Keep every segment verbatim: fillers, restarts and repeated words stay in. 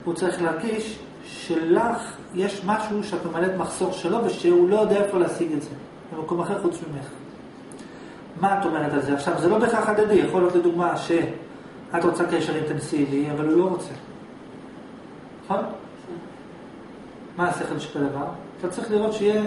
הוא צריך להרגיש שלך יש משהו שאת ממלאת מחסור שלו, ושהוא לא יודע איפה להשיג את זה. במקום אחר חוץ ממך. מה את אומרת על זה? עכשיו, זה לא בכך הדדי. יכול להיות לדוגמה שאת רוצה קשר אינטנסיבי, אבל הוא לא רוצה. נכון? מה השכל של הדבר? אתה צריך לראות שיהיה...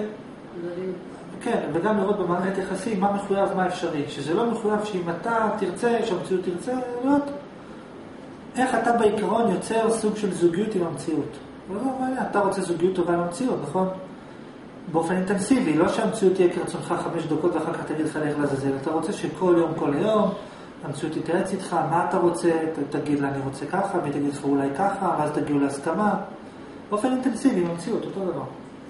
כן, וגם לראות במערכת יחסים מה מחויב, מה אפשרי. שזה לא מחויב שאם אתה תרצה, שהמציאות תרצה, לראות איך אתה בעיקרון יוצר סוג של זוגיות עם המציאות. לא, מה, אתה רוצה זוגיות טובה עם המציאות, נכון? באופן אינטנסיבי, לא שהמציאות תהיה כרצונך חמש דקות ואחר כך תגיד לך לך לזזל. אתה רוצה שכל יום, כל היום, המציאות תתייעץ איתך, מה אתה רוצה, תגיד לה אני רוצה ככה, והיא תגיד לך אולי ככה, ואז תגיעו להסכמה. באופן אינטנסיבי עם המציאות, אותו דבר.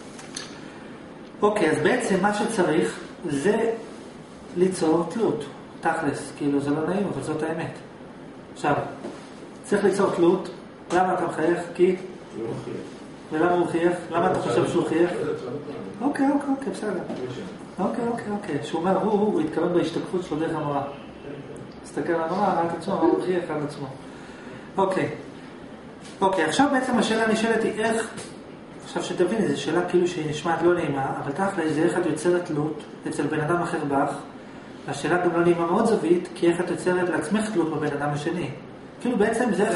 אוקיי, אז בעצם מה שצריך זה ליצור תלות, תכלס, כאילו זה לא נעים, אבל זאת האמת. עכשיו, צריך ליצור תלות, למה אתה מחייך? כי... הוא מחייך. ולמה הוא חייך? למה אתה חושב שהוא חייך? אוקיי, אוקיי, אוקיי, בסדר. אוקיי, אוקיי, אוקיי. שהוא אומר, הוא, הוא התכוון בהשתקפות שלו דרך המראה. הסתכל על המראה, ראה את עצמו, הוא חייך על עצמו. אוקיי. אוקיי, עכשיו בעצם השאלה נשאלת היא איך, עכשיו שתביני, זו שאלה כאילו שהיא נשמעת לא נעימה, אבל תכל'ס זה איך את יוצרת תלות אצל בן אדם אחר בך. השאלה גם לא נעימה מאוד זווית, כי איך את יוצרת לעצמך תלות בבן אדם השני. כאילו בעצם זה...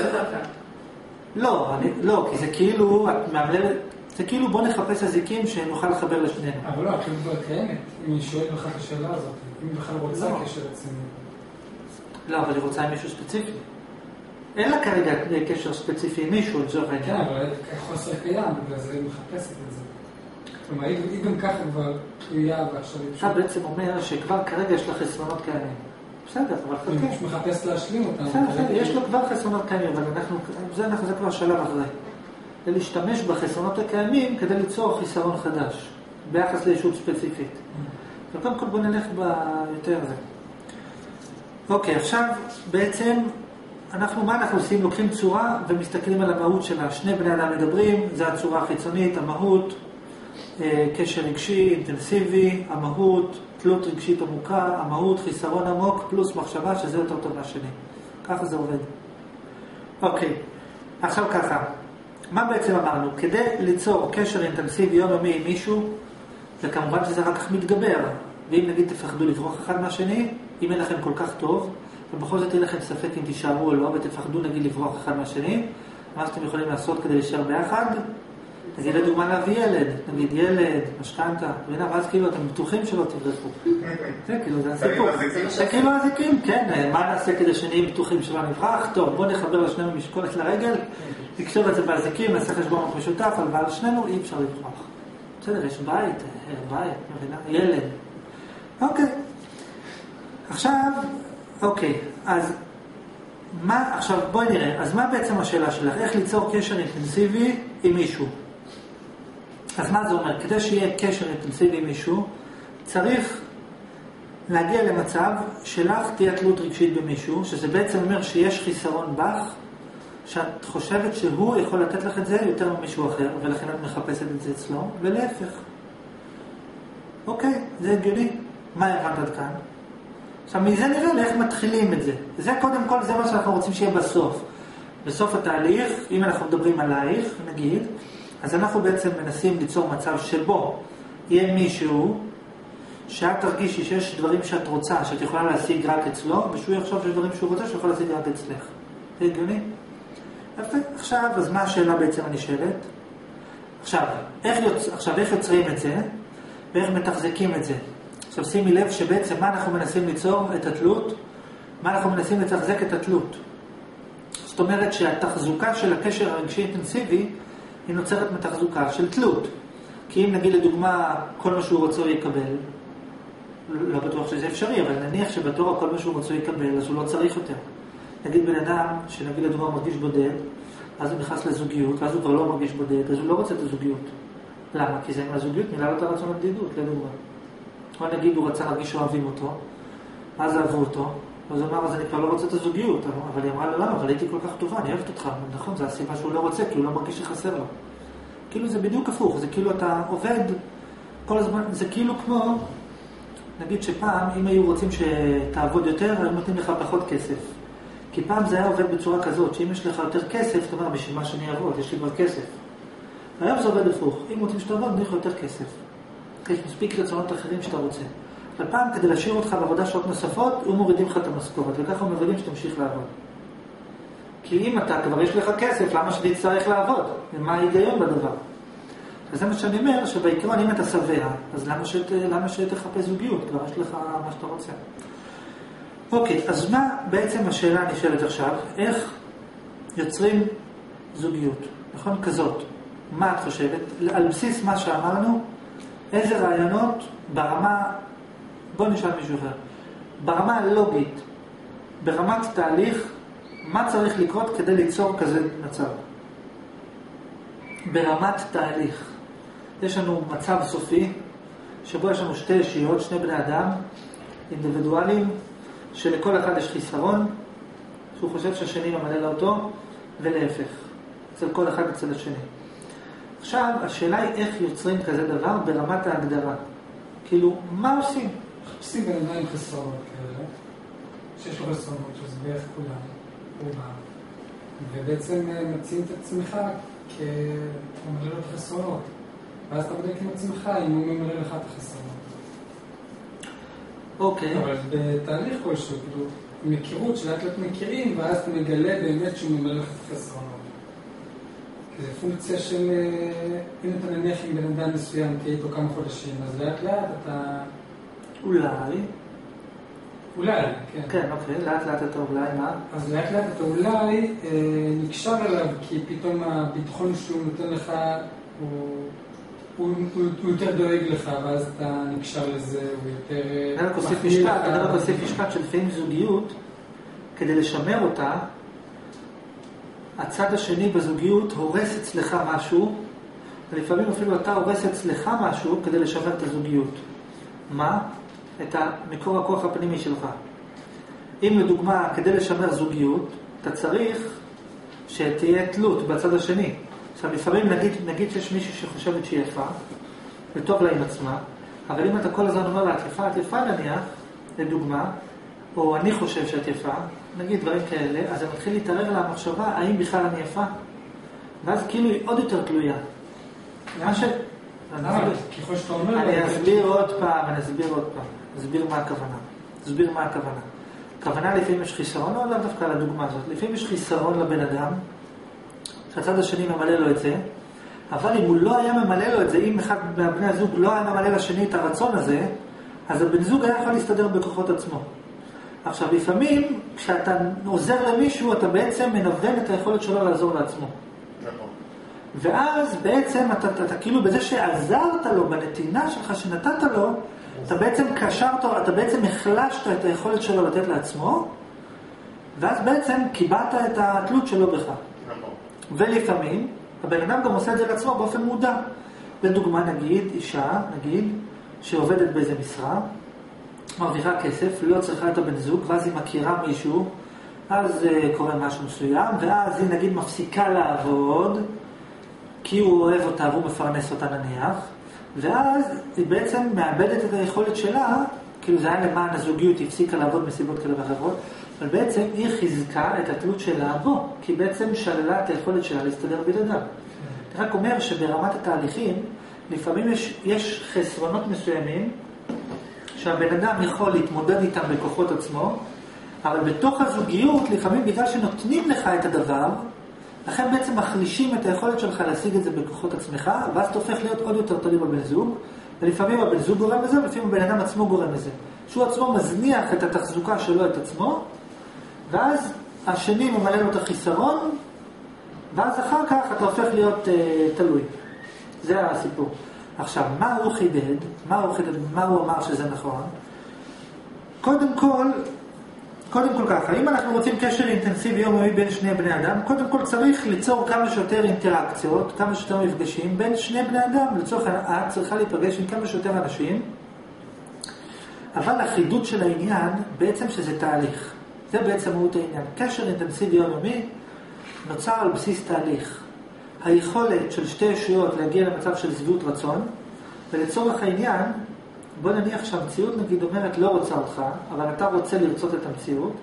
לא, אני, לא, כי זה כאילו, את מאמללת, זה כאילו בוא נחפש הזיקים שנוכל לחבר לשנינו. אבל לא, כאילו כבר קיימת, אם היא שואלת לך את השאלה הזאת, אם היא בכלל רוצה קשר אצלנו. לא, אבל היא רוצה עם מישהו ספציפי. אין לה כרגע קשר ספציפי עם מישהו, לצורך העניין. כן, אבל חוסר קיים, בגלל זה היא מחפשת את זה. כלומר, היא גם ככה כבר תלויה ועכשיו... אתה בעצם אומר שכבר כרגע יש לה חסרונות קיימים. בסדר, אבל חכה. היא מחפש להשלים אותם. בסדר, יש לו כבר חסרונות קיימים, אבל אנחנו, זה, זה כבר שלב אחרי. זה להשתמש בחסרונות הקיימים כדי ליצור חיסרון חדש, ביחס לישות ספציפית. וקודם כל בוא נלך ביותר זה. אוקיי, עכשיו בעצם, אנחנו, מה אנחנו עושים? לוקחים צורה ומסתכלים על המהות שלה. שני בני אדם מדברים, זה הצורה החיצונית, המהות, קשר רגשי, אינטנסיבי, המהות, תלות רגשית עמוקה, המהות, חיסרון עמוק, פלוס מחשבה שזה יותר טוב מהשני. ככה זה עובד. אוקיי, עכשיו ככה. מה בעצם אמרנו? כדי ליצור קשר אינטנסיבי יומיומי עם מישהו, וכמובן שזה רק כך מתגבר. ואם נגיד תפחדו לברוח אחד מהשני, אם אין לכם כל כך טוב, ובכל זאת אין לכם ספק אם תישארו או לא, ותפחדו נגיד לברוח אחד מהשני, מה שאתם יכולים לעשות כדי להישאר ביחד? נגיד לדוגמה להביא ילד, נגיד ילד, משכנתה, ואז כאילו אתם בטוחים שלא תברחו. זה כאילו, זה הסיפור. זה כאילו הזיקים, כן, מה נעשה כדי שנהיים בטוחים שלא נברח? טוב, בוא נחבר לשנינו משקולת לרגל, נקשור את זה בהזיקים, נעשה חשבון משותף, אבל לשנינו אי אפשר לברח. בסדר, יש בית, בית, ילד. אוקיי. עכשיו, אוקיי, אז מה, עכשיו בואי נראה, אז מה בעצם השאלה שלך? איך ליצור קשר אינטנסיבי עם מישהו? אז מה זה אומר? כדי שיהיה קשר אינטנסיבי עם מישהו, צריך להגיע למצב שלך תהיה תלות רגשית במישהו, שזה בעצם אומר שיש חיסרון בך, שאת חושבת שהוא יכול לתת לך את זה יותר ממישהו אחר, ולכן את מחפשת את זה אצלו, ולהפך. אוקיי, זה הגיוני. מה הבנת עד כאן? עכשיו, מזה נראה לאיך מתחילים את זה. זה קודם כל, זה מה שאנחנו רוצים שיהיה בסוף. בסוף התהליך, אם אנחנו מדברים עלייך, נגיד, אז אנחנו בעצם מנסים ליצור מצב שבו יהיה מישהו שאת תרגישי שיש דברים שאת רוצה, שאת יכולה להשיג רק אצלו, ושהוא יחשוב שיש דברים שהוא רוצה שיכול להשיג רק אצלך. זה הגיוני? יפה. עכשיו, אז מה השאלה בעצם הנשאלת? עכשיו, איך, יוצ... עכשיו, איך יוצרים את זה, ואיך מתחזקים את זה? עכשיו, שימי לב שבעצם מה אנחנו מנסים ליצור את התלות, מה אנחנו מנסים לתחזק את התלות. זאת אומרת שהתחזוקה של הקשר הרגשי אינטנסיבי היא נוצרת מתחזוקה של תלות. כי אם נגיד לדוגמה כל מה שהוא רוצה הוא יקבל, לא בטוח שזה אפשרי, אבל נניח שבתור כל מה שהוא רוצה יקבל, אז הוא לא צריך יותר. נגיד בן אדם שנגיד לדוגמה מרגיש בודד, אז הוא נכנס לזוגיות, ואז הוא כבר לא מרגיש בודד, אז הוא לא רוצה את הזוגיות. למה? כי זה עם הזוגיות מילה לו את הרצון לבדידות, לדוגמה. או נגיד הוא רצה להרגיש שאוהבים אותו, אז אהבו אותו, אז הוא אמר, אז אני כבר לא רוצה את הזוגיות, אבל היא אמרה לו, למה? אבל הייתי כל כך טובה, אני אוהבת אותך. נכון, זה הסיבה שהוא לא רוצה, כי הוא לא מרגיש שחסר לו. כאילו זה בדיוק הפוך, זה כאילו אתה עובד כל הזמן, זה כאילו כמו, נגיד שפעם, אם היו רוצים שתעבוד יותר, הם נותנים לך פחות כסף. כי פעם זה היה עובד בצורה כזאת, שאם יש לך יותר כסף, אתה אומר, בשביל מה שאני אעבוד, יש לי כבר כסף. היום זה עובד הפוך, אם רוצים שתעבוד, נראה לך יותר כסף. יש מספיק רצונות אחרים שאתה רוצה. אבל פעם, כדי להשאיר אותך בעבודה שעות נוספות, הוא מורידים לך את המשכורת, וככה מורידים שתמשיך לעבוד. כי אם אתה כבר יש לך כסף, למה שתצטרך לעבוד? ומה ההיגיון בדבר? אז זה מה שאני אומר, שבעיקרון אם אתה שבע, אז למה, שת, למה שתחפש זוגיות? כבר יש לך מה שאתה רוצה. אוקיי, אז מה בעצם השאלה נשאלת עכשיו? איך יוצרים זוגיות? נכון? כזאת. מה את חושבת? על בסיס מה שאמרנו, איזה רעיונות ברמה, בוא נשאל מישהו אחר, ברמה הלוגית, ברמת תהליך, מה צריך לקרות כדי ליצור כזה מצב? ברמת תהליך. יש לנו מצב סופי, שבו יש לנו שתי אישיות, שני בני אדם, אינדיבידואלים, שלכל אחד יש חיסרון, שהוא חושב שהשני ממלא לו אותו, ולהפך. אצל כל אחד אצל השני. עכשיו, השאלה היא איך יוצרים כזה דבר ברמת ההגדרה. כאילו, מה עושים? חפשים בן אדם עם חסרונות כאלה, שיש לו חסרונות, שזה בערך כולם, רובם, ובעצם מציעים את עצמך כממלא לו את החסרונות. ואז אתה בודק עם עצמך אם הוא ממלא לך את החסרונות. אוקיי. אבל בתהליך כלשהו, כאילו, עם היכרות שלאט לאט מכירים, ואז אתה מגלה באמת שהוא ממלא לך את החסרונות. כי זה פונקציה של, אם אתה נניח עם בן אדם מסוים, תהיה איתו כמה חודשים, אז לאט לאט אתה... אולי. אולי, כן. כן, אוקיי, לאט לאט אתה אולי, מה? אז לאט לאט אתה אולי אה, נקשר אליו, כי פתאום הביטחון שהוא נותן לך, הוא, הוא, הוא, הוא יותר דואג לך, ואז אתה נקשר לזה, הוא יותר... אני רק אוסיף משפט, אני רק אוסיף משפט שלפעמים זוגיות, כדי לשמר אותה, הצד השני בזוגיות הורס אצלך משהו, ולפעמים אפילו אתה הורס אצלך משהו כדי לשמר את הזוגיות. מה? את מקור הכוח הפנימי שלך. אם לדוגמה, כדי לשמר זוגיות, אתה צריך שתהיה תלות בצד השני. עכשיו, לפעמים נגיד, נגיד שיש מישהי שחושבת שהיא יפה, וטוב לה עם עצמה, אבל אם אתה כל הזמן אומר לה, את יפה, את יפה נניח, לדוגמה, או אני חושב שאת יפה, נגיד דברים כאלה, אז זה מתחיל להתערב לה המחשבה, האם בכלל אני יפה? ואז כאילו היא עוד יותר תלויה. מה ש... ככל שאתה אומר... אני אסביר עוד פעם, אני אסביר עוד פעם. אסביר מה הכוונה. אסביר מה הכוונה. הכוונה לפעמים יש חיסרון, לא דווקא על הדוגמה הזאת. לפעמים יש חיסרון לבן אדם, שהצד השני ממלא לו את זה, אבל אם הוא לא היה ממלא לו את זה, אם אחד מהבני הזוג לא היה ממלא לשני את הרצון הזה, אז הבן זוג היה יכול להסתדר בכוחות עצמו. עכשיו, לפעמים, כשאתה עוזר למישהו, אתה בעצם מנוון את היכולת שלו לעזור לעצמו. נכון. ואז בעצם, אתה, אתה, אתה כאילו בזה שעזרת לו, בנתינה שלך שנתת לו, אתה בעצם קשרת, אתה בעצם החלשת את היכולת שלו לתת לעצמו, ואז בעצם קיבלת את התלות שלו בך. נכון. ולפעמים, הבן אדם גם עושה את זה לעצמו באופן מודע. לדוגמה, נגיד, אישה, נגיד, שעובדת באיזה משרה, מרוויחה כסף, לא צריכה את הבן זוג, ואז היא מכירה מישהו, אז uh, קורה משהו מסוים, ואז היא נגיד מפסיקה לעבוד, כי הוא אוהב אותה והוא מפרנס אותה נניח, ואז היא בעצם מאבדת את היכולת שלה, כאילו זה היה למען הזוגיות, היא הפסיקה לעבוד מסיבות כאלה ואחרות, אבל בעצם היא חיזקה את התלות שלה בו, כי בעצם שללה את היכולת שלה להסתדר בלעדיו. אני רק אומר שברמת התהליכים, לפעמים יש, יש חסרונות מסוימים, שהבן אדם יכול להתמודד איתם בכוחות עצמו, אבל בתוך הזוגיות, לפעמים בגלל שנותנים לך את הדבר, לכן בעצם מחלישים את היכולת שלך להשיג את זה בכוחות עצמך, ואז אתה הופך להיות עוד יותר תלוי בבן זוג, ולפעמים הבן זוג גורם לזה, ולפעמים הבן אדם עצמו גורם לזה. שהוא עצמו מזניח את התחזוקה שלו את עצמו, ואז השני ממלא לו את החיסרון, ואז אחר כך אתה הופך להיות uh, תלוי. זה הסיפור. עכשיו, מה הוא חידד? מה הוא חידד? מה הוא אמר שזה נכון? קודם כל, קודם כל ככה, אם אנחנו רוצים קשר אינטנסיבי יומיומי בין שני בני אדם, קודם כל צריך ליצור כמה שיותר אינטראקציות, כמה שיותר מפגשים בין שני בני אדם. לצורך את צריכה להיפגש עם כמה שיותר אנשים, אבל החידוד של העניין בעצם שזה תהליך. זה בעצם מהות העניין. קשר אינטנסיבי יומיומי נוצר על בסיס תהליך. היכולת של שתי ישויות להגיע למצב של שביעות רצון, ולצורך העניין, בוא נניח שהמציאות נגיד אומרת לא רוצה אותך, אבל אתה רוצה לרצות את המציאות,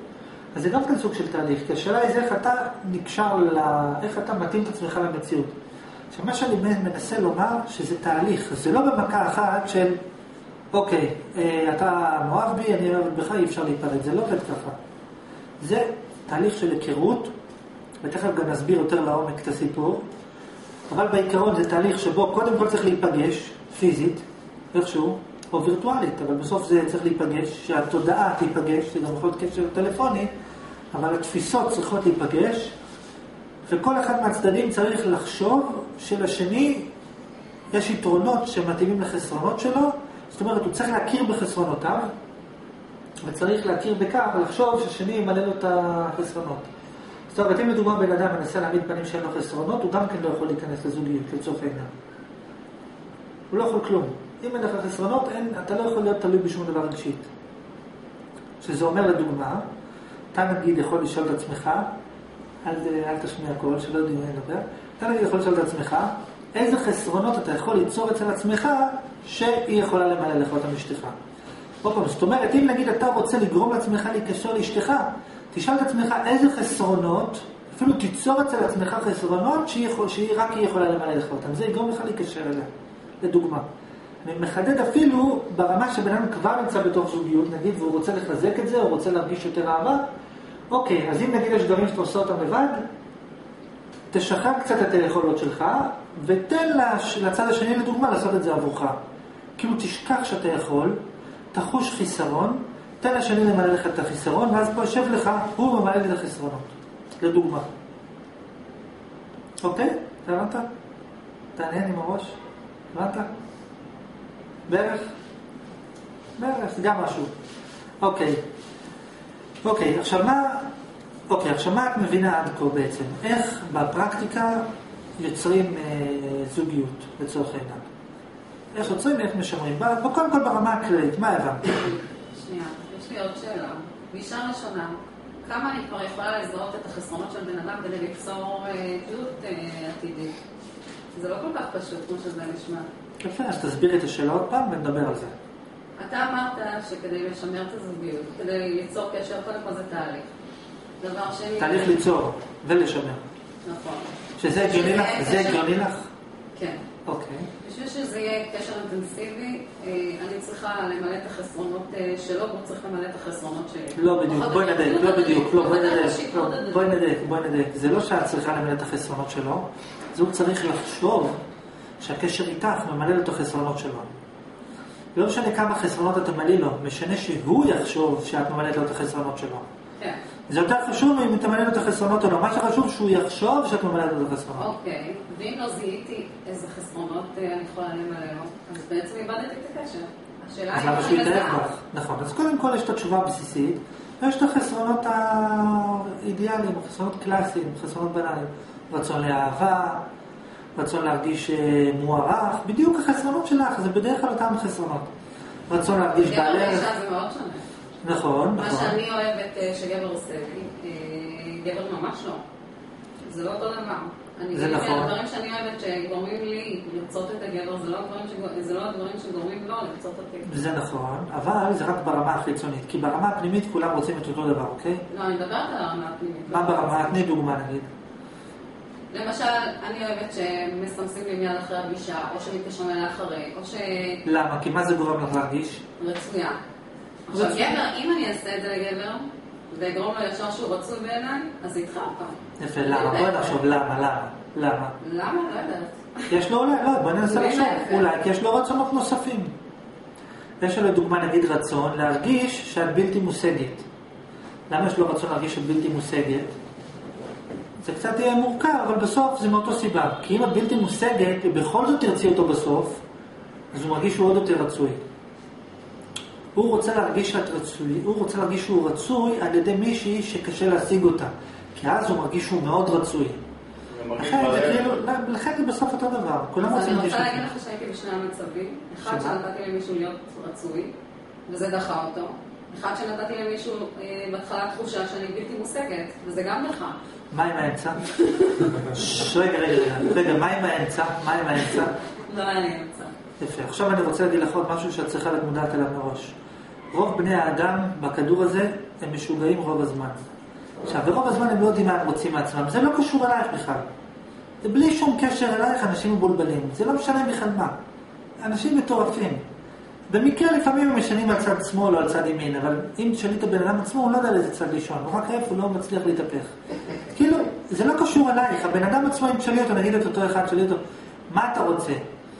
אז זה גם כן סוג של תהליך, כי השאלה היא איך אתה נקשר, לה, איך אתה מתאים את עצמך למציאות. עכשיו, מה שאני מנסה לומר, שזה תהליך, זה לא במכה אחת של, אוקיי, אתה מאוהב בי, אני אוהב בך, אי אפשר להיפרד, זה לא עובד ככה. זה תהליך של היכרות, ותכף גם נסביר יותר לעומק את הסיפור, אבל בעיקרון זה תהליך שבו קודם כל צריך להיפגש, פיזית, איכשהו, או וירטואלית, אבל בסוף זה צריך להיפגש, שהתודעה תיפגש, זה גם יכול להיות קשר טלפוני, אבל התפיסות צריכות להיפגש, וכל אחד מהצדדים צריך לחשוב שלשני יש יתרונות שמתאימים לחסרונות שלו, זאת אומרת, הוא צריך להכיר בחסרונותיו, וצריך להכיר בכך ולחשוב שהשני ימלא לו את החסרונות. זאת אומרת, אם לדוגמה בן אדם מנסה להעמיד פנים שאין לו חסרונות, הוא גם כן לא יכול להיכנס לזוגיות, לצורך העניין. הוא לא יכול כלום. אם אין לך חסרונות, אין, אתה לא יכול להיות תלוי בשום דבר רגשית. שזה אומר לדוגמה, אתה נגיד יכול לשאול את עצמך, אל, אל תשמיע קול, שלא יודעים מה לדבר, אתה נגיד יכול לשאול את עצמך, איזה חסרונות אתה יכול ליצור אצל עצמך, שהיא יכולה למלא לך אותם אשתך. עוד פעם, זאת אומרת, אם נגיד אתה רוצה לגרום לעצמך להיקשר לאשתך, תשאל את עצמך איזה חסרונות, אפילו תיצור אצל עצמך חסרונות שהיא, יכול, שהיא רק היא יכולה למלא לך אותם. זה יגרום לך להיקשר אליה, לדוגמה. אני מחדד אפילו ברמה שבן אדם כבר נמצא בתוך זוגיות, נגיד, והוא רוצה לחזק את זה, הוא רוצה להרגיש יותר אהבה, אוקיי, אז אם נגיד יש דברים שאתה עושה אותם לבד, תשחרר קצת את היכולות שלך, ותן לצד השני לדוגמה לעשות את זה עבורך. כאילו תשכח שאתה יכול, תחוש חיסרון, תן לשני למלא לך את החיסרון, ואז פה יושב לך, הוא ממלא את החסרונות. לדוגמה. אוקיי? אתה הבנת? תעניין עם הראש? הבנת? בערך? בערך, זה גם משהו. אוקיי. אוקיי, עכשיו מה... אוקיי, עכשיו מה את מבינה עד כה בעצם? איך בפרקטיקה יוצרים אה, זוגיות לצורך העניין? איך יוצרים ואיך משמרים? קודם כל ברמה הכללית, מה הבנת? שנייה, יש לי עוד שאלה. באישה ראשונה, כמה אני כבר יכולה לזהות את החסרונות של בן אדם כדי ליצור תלות עתידית? זה לא כל כך פשוט כמו שזה נשמע. יפה, אז תסביר את השאלה עוד פעם ונדבר על זה. אתה אמרת שכדי לשמר את הזוגיות, כדי ליצור קשר, קודם כל זה תהליך. דבר שני... תהליך ליצור ולשמר. נכון. שזה הגיוני לך? זה הגיוני לך? כן. אוקיי. בשביל שזה יהיה קשר אינטנסיבי, אני צריכה למלא את החסרונות שלו, והוא צריך למלא את החסרונות שלי. לא בדיוק, בואי נדייק, לא בדיוק, לא, בואי נדייק, בואי נדייק, בואי נדייק. זה לא שאת צריכה למלא את החסרונות שלו, זה הוא צריך לחשוב שהקשר איתך ממלא את החסרונות שלו. לא משנה כמה חסרונות את תמלא לו, משנה שהוא יחשוב שאת ממלאת לו את החסרונות שלו. כן. זה יותר חשוב אם תמלא לו את החסרונות או לא. מה שחשוב שהוא יחשוב שאת ממלאת לו את החסרונות. אוקיי, ואם לא זיהיתי איזה חסרונות אני יכולה למלא לו, אז בעצם איבדתי את הקשר. השאלה אז למה שהוא יתאר לך? נכון, אז קודם כל יש את התשובה הבסיסית, ויש את החסרונות האידיאליים, החסרונות קלאסיים, חסרונות ביניים. רצון לאהבה, רצון להרגיש מוערך, בדיוק החסרונות שלך, זה בדרך כלל אותם חסרונות. רצון להרגיש בעלך. זה מאוד שונה. נכון, נכון. מה שאני אוהבת שגבר עושה לי, גבר ממש לא. זה לא אותו דבר. זה נכון. הדברים שאני אוהבת שגורמים לי לרצות את הגבר, זה לא הדברים שגורמים לו לרצות אותי. זה נכון, אבל זה רק ברמה החיצונית, כי ברמה הפנימית כולם רוצים את אותו דבר, אוקיי? לא, אני מדברת על הרמה הפנימית. מה ברמה? תני דוגמה נגיד. למשל, אני אוהבת שמסמסים לי מיד אחרי הפגישה, או שמתקשרים אליה אחרי, או ש... למה? כי מה זה גורם לך להרגיש? רצויה. עכשיו, גבר, אם אני אעשה את זה לגבר, ויגרום לו ישר שהוא רצוי בעיניי, אז איתך פעם. יפה, למה? בואי נחשוב, למה? למה? למה? למה? לא יודעת. יש לו אולי, לא, בואי ננסה לחשוב. אולי, כי יש לו רצונות נוספים. יש לו לדוגמה, נגיד רצון, להרגיש שאת בלתי מושגת. למה יש לו רצון להרגיש שאת בלתי מושגת? זה קצת יהיה מורכב, אבל בסוף זה מאותו סיבה. כי אם את בלתי מושגת, ובכל זאת תרצי אותו בסוף, אז הוא מרגיש שהוא עוד יותר רצוי. הוא רוצה להרגיש שאת רצוי, הוא רוצה להרגיש שהוא רצוי על ידי מישהי שקשה להשיג אותה. כי אז הוא מרגיש שהוא מאוד רצוי. לכן זה כאילו, לכן זה בסוף אותו דבר. כולם רוצים להרגיש אותה. אני רוצה להגיד לך שהייתי בשני המצבים. אחד שנתתי למישהו להיות רצוי, וזה דחה אותו. אחד שנתתי למישהו בהתחלה תחושה שאני בלתי מושגת, וזה גם דחה. מה עם האמצע? רגע, רגע, רגע, מה עם האמצע? מה עם האמצע? לא היה לי אמצע. יפה, עכשיו אני רוצה להגיד לך עוד משהו שאת צריכה להיות מודעת אליו מראש. רוב בני האדם בכדור הזה הם משוגעים רוב הזמן. עכשיו, ברוב הזמן הם לא יודעים מה הם רוצים מעצמם, זה לא קשור אלייך בכלל. זה בלי שום קשר אלייך, אנשים מבולבלים, זה לא משנה בכלל מה. אנשים מטורפים. במקרה לפעמים הם משנים על צד שמאל או על צד ימין, אבל אם תשאלי את הבן אדם עצמו, הוא לא יודע לאיזה צד לישון, הוא רק איפה, הוא לא מצליח להתהפך. כאילו, זה לא קשור אלייך, הבן אדם עצמו, אם תשאלי אותו, נגיד את אותו אחד, תשאלי אותו, מה אתה רוצה?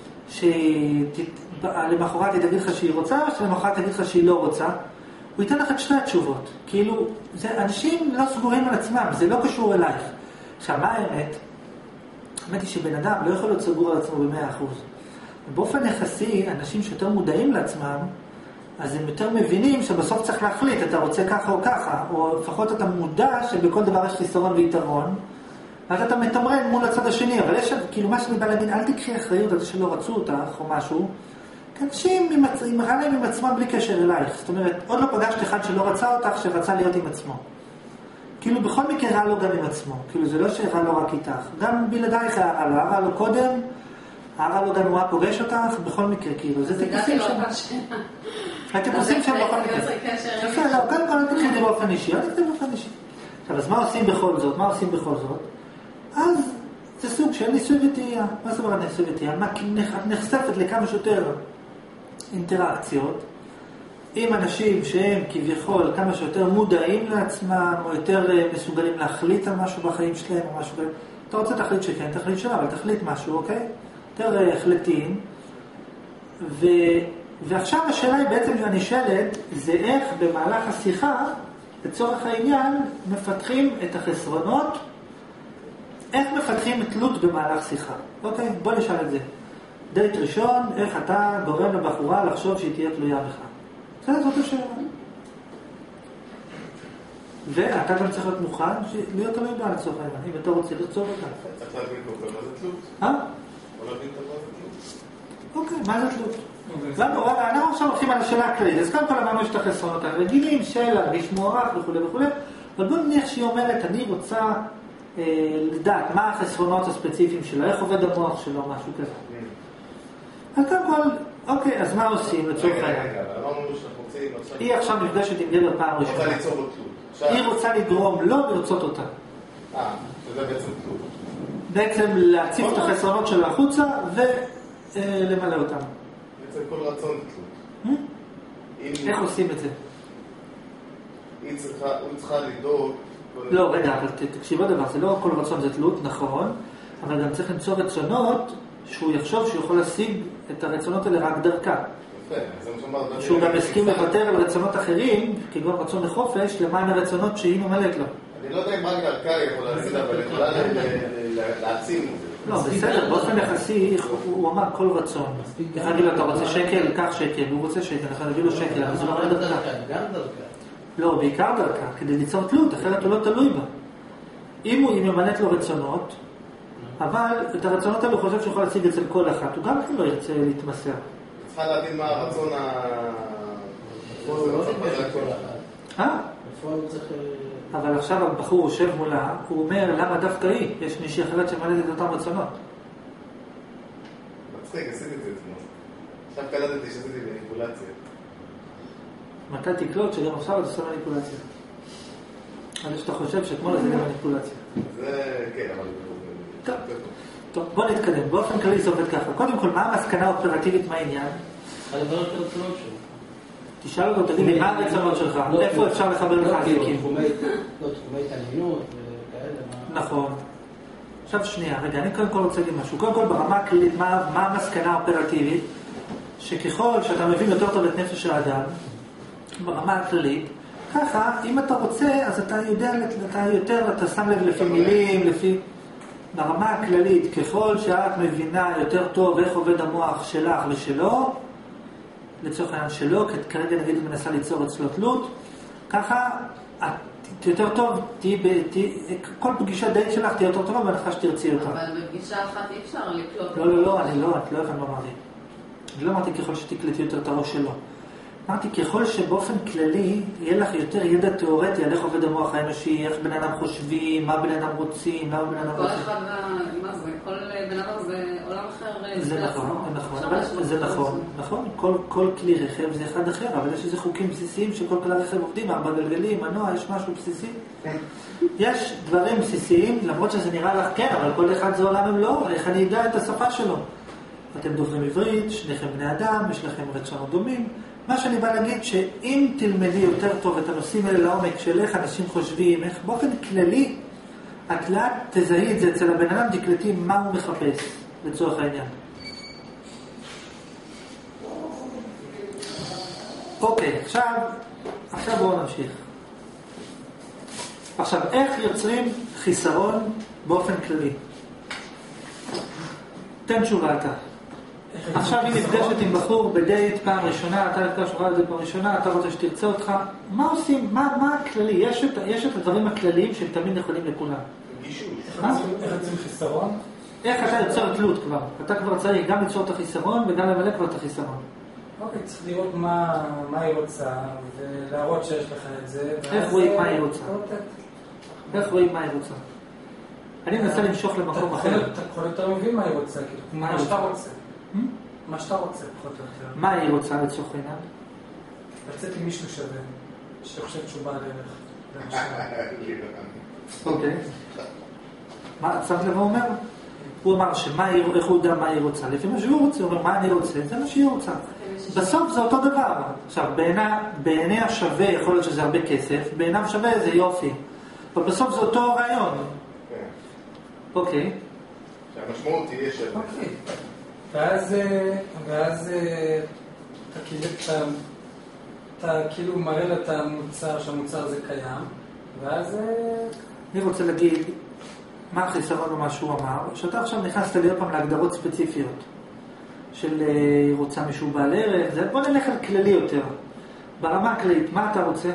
שלמחרת היא תגיד לך שהיא רוצה, או שלמחרת תגיד לך שהיא לא רוצה? הוא ייתן לך את שתי התשובות. כאילו, זה, אנשים לא סגורים על עצמם, זה לא קשור אלייך. עכשיו, מה האמת? האמת היא שבן אדם לא יכול להיות סגור על עצמו ב-מאה אחוז. באופן יחסי, אנשים שיותר מודעים לעצמם, אז הם יותר מבינים שבסוף צריך להחליט, אתה רוצה ככה או ככה, או לפחות אתה מודע שבכל דבר יש חיסרון ויתרון, אז אתה מתמרן מול הצד השני, אבל יש, כאילו מה שאני בא להגיד, אל תקחי אחריות על זה שלא רצו אותך או משהו, כי אנשים רע להם עם עצמם בלי קשר אלייך. זאת אומרת, עוד לא פגשת אחד שלא רצה אותך, שרצה להיות עם עצמו. כאילו בכל מקרה רע לו גם עם עצמו, כאילו זה לא שרע לו רק איתך, גם בלעדייך רע לו, רע לו קודם, הרע לו גם הוא פוגש אותך, בכל מקרה, כאילו, זה טיפוסים שם. הטיפוסים שם בכל מקרה. יפה, לא, כאן כאן אל תקחי באופן אישי, אל תקחי באופן אישי. עכשיו, אז מה עושים בכל זאת? מה עושים בכל זאת? אז זה סוג של ניסוי וטעייה. מה זאת אומרת ניסוי וטעייה? את נחשפת לכמה שיותר אינטראקציות עם אנשים שהם כביכול כמה שיותר מודעים לעצמם, או יותר מסוגלים להחליט על משהו בחיים שלהם, או משהו. אתה רוצה תחליט שכן, תחליט שלא, אבל תחליט משהו, אוקיי? יותר החלטים. ו... ועכשיו השאלה היא בעצם אני שואלת, זה איך במהלך השיחה, לצורך העניין, מפתחים את החסרונות, איך מפתחים תלות במהלך שיחה. אוקיי, בוא נשאל את זה. דייט ראשון, איך אתה גורם לבחורה לחשוב שהיא תהיה תלויה בך. בסדר, זאת השאלה. ואתה גם צריך להיות מוכן להיות תלוי בה לצורך העניין, אם אתה רוצה לרצות אותה. צריך להבין כל מה זה תלות. אה? או להבין את מה זה תלות. אוקיי, מה זה תלות? אנחנו עכשיו הולכים על השאלה הכללית, אז קודם כל אמרנו יש את החסרונות הרגילים, של להרגיש מוערך וכו' וכו', אבל בוא נניח שהיא אומרת, אני רוצה לדעת מה החסרונות הספציפיים שלה, איך עובד המוח שלו, משהו כזה. אז קודם כל, אוקיי, אז מה עושים לצורך העניין? רגע, רגע, אמרנו שאנחנו רוצים... היא עכשיו נפגשת עם גבר פעם ראשונה. רוצה ליצור לו תלות. היא רוצה לגרום לו לרצות אותה. אה, שזה בעצם תלות. בעצם להציף את החסרונות שלו החוצה ולמלא אותם. בעצם כל רצון תלות. איך עושים את זה? היא צריכה לדאוג... לא, רגע, אבל תקשיב עוד דבר, זה לא כל רצון זה תלות, נכון, אבל גם צריך למצוא רצונות שהוא יחשוב שהוא יכול להשיג את הרצונות האלה רק דרכה. יפה, זה מה שאומר... שהוא גם הסכים לוותר על רצונות אחרים, כגון רצון לחופש, למען הרצונות שהיא ממלאת לו. אני לא יודע אם רק דרכה יכולה להשיג, אבל יכולה להעצים את זה. לא, בסדר, באופן יחסי, הוא אמר כל רצון. אחד להגיד לו, אתה רוצה שקל? קח שקל, הוא רוצה שקל, אחד להגיד לו שקל, אבל זה לא רק דרכה. גם דרכה. לא, בעיקר דרכה, כדי ליצור תלות, אחרת הוא לא תלוי בה. אם הוא ממלאת לו רצונות, אבל את הרצונות האלה הוא חושב שהוא יכול להשיג אצל כל אחת, הוא גם כן לא ירצה להתמסר. צריכה להבין מה הרצון ה... הוא לא נגמר לכל אחת. אה? בפועל הוא צריך... אבל עכשיו הבחור יושב מולה, הוא אומר, למה דווקא היא? יש מישהי אחרת שמלאת את אותם רצונות. מצחיק, עשיתי את זה אתמול. עכשיו קלטתי שעשיתי מניפולציה. מתי תקלוט שגם עכשיו אתה עושה מניפולציה? אני שאתה חושב שאתמול זה גם מניפולציה. זה, כן, אבל... טוב, טוב, בוא נתקדם. באופן כללי זה עובד ככה. קודם כל, מה המסקנה האופרטיבית מהעניין? הדבר את הרצונות שלו. תשאל אותו, תגיד לי, מה הרצונות שלך? איפה אפשר לחבר לך עסקים? לא, תחומי התעניינות וכאלה. נכון. עכשיו שנייה, רגע, אני קודם כל רוצה להגיד משהו. קודם כל, ברמה הכללית, מה המסקנה האופרטיבית? שככל שאתה מבין יותר טוב את נפש האדם, ברמה הכללית, ככה, אם אתה רוצה, אז אתה יודע, אתה יותר, אתה שם לב לפי מילים, לפי... ברמה הכללית, ככל שאת מבינה יותר טוב איך עובד המוח שלך ושלו, לצורך העניין שלו, כי כרגע נגיד מנסה ליצור אצלו תלות, ככה, את יותר טוב, תהי, כל פגישה דייט שלך תהיה יותר טובה, בהנחה שתרצי אותה. אבל בפגישה אחת אי אפשר לקלוט. לא, לא, לא, אני לא, את לא הבנת מה אמרתי. אני לא אמרתי ככל שתקלטי יותר את הראש שלו. אמרתי, ככל שבאופן כללי יהיה לך יותר ידע תיאורטי על איך עובד המוח האנושי, איך בן אדם חושבים, מה בן אדם רוצים, למה בן אדם כל רוצים. אחד, מה זה? כל בן אדם זה עולם אחר אומרת, זה נכון, זה נכון, אבל זה נכון, נכון, כל, כל כלי רכב זה אחד אחר, אבל יש איזה חוקים בסיסיים שכל כלי רכב עובדים, ארבע גלגלים, מנוע, יש משהו בסיסי. יש דברים בסיסיים, למרות שזה נראה לך כן, אבל כל אחד זה עולם לא, איך אני אדע את השפה שלו? אתם דוברים עברית, שניכם בני אדם, יש לכם רצונות דומים. מה שאני בא להגיד, שאם תלמדי יותר טוב את הנושאים האלה לעומק של איך אנשים חושבים, איך באופן כללי, את לאט תזהי את זה אצל הבן אדם, תקלטי מה הוא מחפש לצורך העניין. אוקיי, עכשיו, עכשיו בואו נמשיך. עכשיו, איך יוצרים חיסרון באופן כללי? תן תשובה אתה. עכשיו היא נפגשת עם בחור בדייט פעם ראשונה, אתה נפגש לך פעם ראשונה, אתה רוצה שתרצה אותך, מה עושים? מה, מה הכללי? יש את, יש את הדברים הכלליים שהם תמיד נכונים לכולם. גישוש. איך יוצאים חיסרון? איך אתה יוצר תלות כבר? אתה כבר צריך גם ליצור את החיסרון וגם למלא כבר את החיסרון. אוקיי, צריך לראות מה, מה היא רוצה ולהראות שיש לך את זה. איך רואים מה היא רוצה? איך רואים מה היא רוצה? אני מנסה למשוך למקום אחר. אתה יכול יותר מבין מה היא רוצה, מה שאתה רוצה. מה שאתה רוצה, פחות או יותר. מה היא רוצה לצורך העניין? לצאת עם מישהו שווה, שחושב שהוא בא לערך. אוקיי. מה, שמת לב הוא אומר? הוא אמר שמה היא, איך הוא יודע מה היא רוצה? לפי מה שהוא רוצה, הוא אומר מה אני רוצה, זה מה שהיא רוצה. בסוף זה אותו דבר. עכשיו, בעיני השווה יכול להיות שזה הרבה כסף, בעיניו שווה זה יופי. אבל בסוף זה אותו רעיון. אוקיי. שהמשמעות תהיה שווה. אוקיי. ואז, ואז אתה כאילו מראה לה את המוצר, שהמוצר הזה קיים, ואז... אני רוצה להגיד מה החיסרון או מה שהוא אמר, שאתה עכשיו נכנסת להיות פעם להגדרות ספציפיות של רוצה מישהו בעל ערך, בוא נלך על כללי יותר. ברמה הכללית, מה אתה רוצה?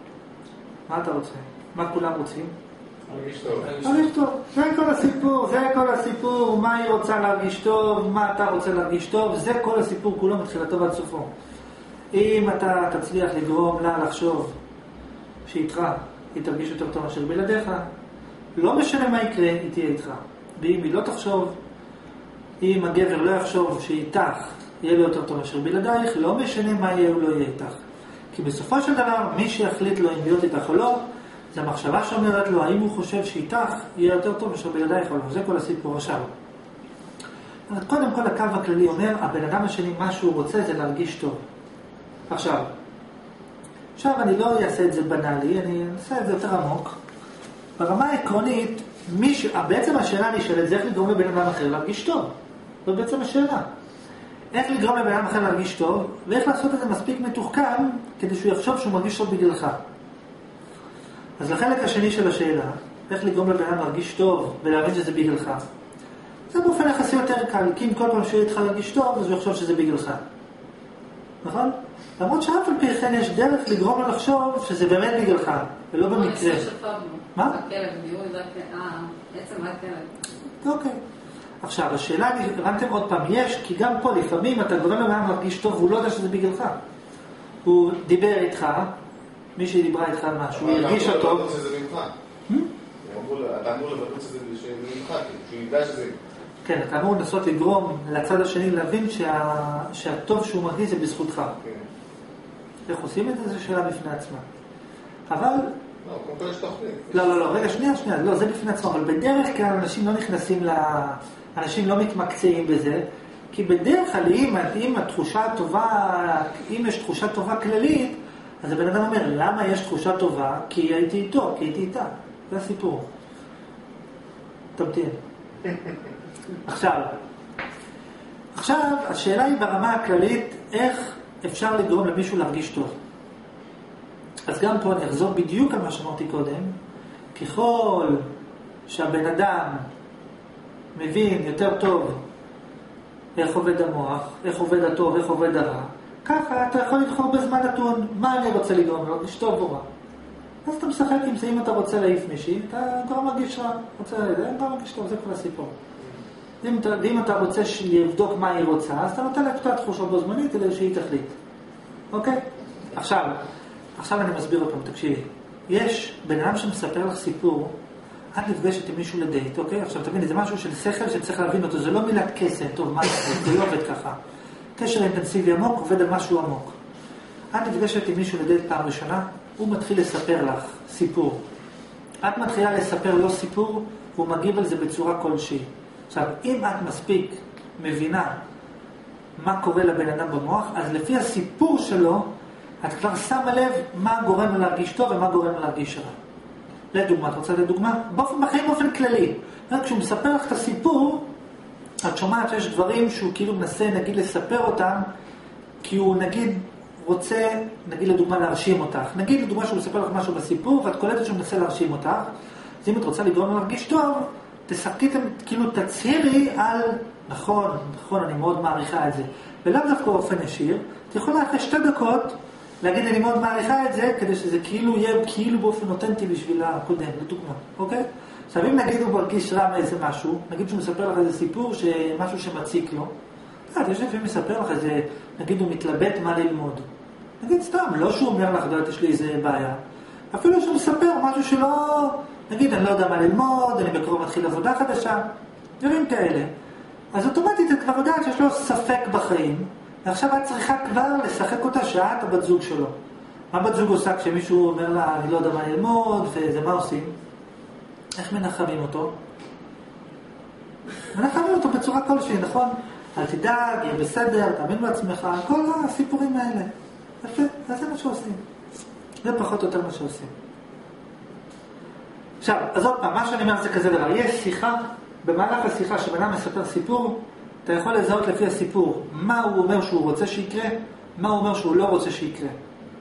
מה אתה רוצה? מה כולם רוצים? להרגיש טוב. להרגיש טוב. זה כל הסיפור, זה כל הסיפור, מה היא רוצה להרגיש טוב, מה אתה רוצה להרגיש טוב, זה כל הסיפור כולו מתחילתו ועד סופו. אם אתה תצליח לגרום לה לחשוב שאיתך היא תרגיש יותר טוב מאשר בלעדיך, לא משנה מה יקרה, היא תהיה איתך. ואם היא לא תחשוב, אם הגבר לא יחשוב שאיתך יהיה לו יותר טוב מאשר בלעדייך, לא משנה מה יהיה או לא יהיה איתך. כי בסופו של דבר, מי שיחליט לו אם להיות איתך או לא, זה המחשבה שאומרת לו, האם הוא חושב שאיתך יהיה יותר טוב מאשר בלעדייך או לא. זה כל הסיפור עכשיו. קודם כל הקו הכללי אומר, הבן אדם השני, מה שהוא רוצה זה להרגיש טוב. עכשיו, עכשיו אני לא אעשה את זה בנאלי, אני אעשה את זה יותר עמוק. ברמה העקרונית, ש... בעצם השאלה נשאלת, זה איך לגרום לבן אדם אחר להרגיש טוב. זאת בעצם השאלה. איך לגרום לבן אדם אחר להרגיש טוב, ואיך לעשות את זה מספיק מתוחכם, כדי שהוא יחשוב שהוא מרגיש טוב בגללך. אז לחלק השני של השאלה, איך לגרום לבן אדם להרגיש טוב, ולהבין שזה בגללך. זה באופן יחסי יותר קל, כי אם כל פעם שהוא יתך להרגיש טוב, אז הוא יחשוב שזה בגללך. נכון? למרות שאף על פי כן יש דרך לגרום לו לחשוב שזה באמת בגללך, ולא במקרה. מה? הכלב, דיור, זה עצם הכלב. אוקיי. עכשיו, השאלה, הבנתם עוד פעם, יש, כי גם פה לפעמים אתה גורם לבן אדם להרגיש טוב, והוא לא יודע שזה בגללך. הוא דיבר איתך, מי שדיברה איתך על משהו, הוא הרגיש אותו. אתה אמור שזה ממך. אתה אמור לבטות שזה ממך, שהוא ידע שזה... כן, אתה אמור לנסות לגרום לצד השני להבין שהטוב שהוא מרגיש זה בזכותך. איך עושים את זה? זו שאלה בפני עצמה. אבל... לא, קודם כל יש תוכנית. לא, לא, לא, רגע, שנייה, שנייה, לא, זה בפני עצמה, אבל בדרך כלל אנשים לא נכנסים ל... אנשים לא מתמקצעים בזה, כי בדרך כלל אם, אם התחושה הטובה, אם יש תחושה טובה כללית, אז הבן אדם אומר, למה יש תחושה טובה? כי הייתי איתו, כי הייתי איתה. זה הסיפור. תמתין. עכשיו, עכשיו, השאלה היא ברמה הכללית, איך אפשר לגרום למישהו להרגיש טוב. אז גם פה אני אחזור בדיוק על מה שאמרתי קודם, ככל שהבן אדם מבין יותר טוב איך עובד המוח, איך עובד הטוב, איך עובד הרע, ככה אתה יכול לבחור בזמן נתון, מה אני רוצה לגרום לו, להרגיש טוב או רע. אז אתה משחק עם זה, אם אתה רוצה להעיף מישהי, אתה כבר מרגיש רע, רוצה להעיף, אתה מרגיש טוב, זה כל הסיפור. אם אתה, ואם אתה רוצה לבדוק מה היא רוצה, אז אתה נותן לה את התחושה בו זמנית, כדי שהיא תחליט. אוקיי? עכשיו, עכשיו אני מסביר אותם, תקשיבי. יש בן אדם שמספר לך סיפור, את נפגשת עם מישהו לדייט, אוקיי? עכשיו תבין, זה משהו של שכל שצריך להבין אותו, זה לא מילת קסם, טוב, מה זה, זה לא עובד ככה. קשר אינטנסיבי עמוק עובד על משהו עמוק. את נפגשת עם מישהו לדייט פעם ראשונה, הוא מתחיל לספר לך סיפור. את מתחילה לספר לו סיפור, והוא מגיב על זה בצורה כלשהי. עכשיו, אם את מספיק מבינה מה קורה לבן אדם במוח, אז לפי הסיפור שלו, את כבר שמה לב מה גורם לו להרגיש טוב ומה גורם לו להרגיש רע. לדוגמה, את רוצה לדוגמה? באופן בחיים באופן כללי. כשהוא מספר לך את הסיפור, את שומעת שיש דברים שהוא כאילו מנסה, נגיד, לספר אותם, כי הוא, נגיד, רוצה, נגיד, לדוגמה, להרשים אותך. נגיד, לדוגמה, שהוא מספר לך משהו בסיפור, ואת קולטת שהוא מנסה להרשים אותך. אז אם את רוצה לגרום לו להרגיש טוב, תשחקי, כאילו, תצהירי על, נכון, נכון, אני מאוד מעריכה את זה. ולאו דווקא באופן ישיר, את יכולה אחרי שתי דקות, להגיד, אני מאוד מעריכה את זה, כדי שזה כאילו יהיה, כאילו באופן אותנטי בשביל הקודם, לדוגמה, אוקיי? עכשיו, אם נגיד הוא מרגיש רע מאיזה משהו, נגיד שהוא מספר לך איזה סיפור, משהו שמציק לו, אתה יש לפעמים מספר לך איזה, נגיד הוא מתלבט מה ללמוד. נגיד סתם, לא שהוא אומר לך, דעת, יש לי איזה בעיה. אפילו שהוא מספר משהו שלא, נגיד, אני לא יודע מה ללמוד, אני בקרוב מתחיל עבודה חדשה, דברים כאלה. אז אוטומטית את כבר יודעת שיש לו ספק בחיים, ועכשיו את צריכה כבר לשחק אותה שעה את הבת זוג שלו. מה בת זוג עושה כשמישהו אומר לה, אני לא יודע מה ללמוד, וזה מה עושים? איך מנחמים אותו? מנחמים אותו בצורה כלשהי, נכון? אל תדאג, יהיה בסדר, תאמין בעצמך, כל הסיפורים האלה. יפה, זה מה שעושים. זה פחות או יותר מה שעושים. עכשיו, אז עוד פעם, מה שאני אומר זה כזה דבר. יש שיחה, במהלך השיחה שבנה מספר סיפור, אתה יכול לזהות לפי הסיפור מה הוא אומר שהוא רוצה שיקרה, מה הוא אומר שהוא לא רוצה שיקרה.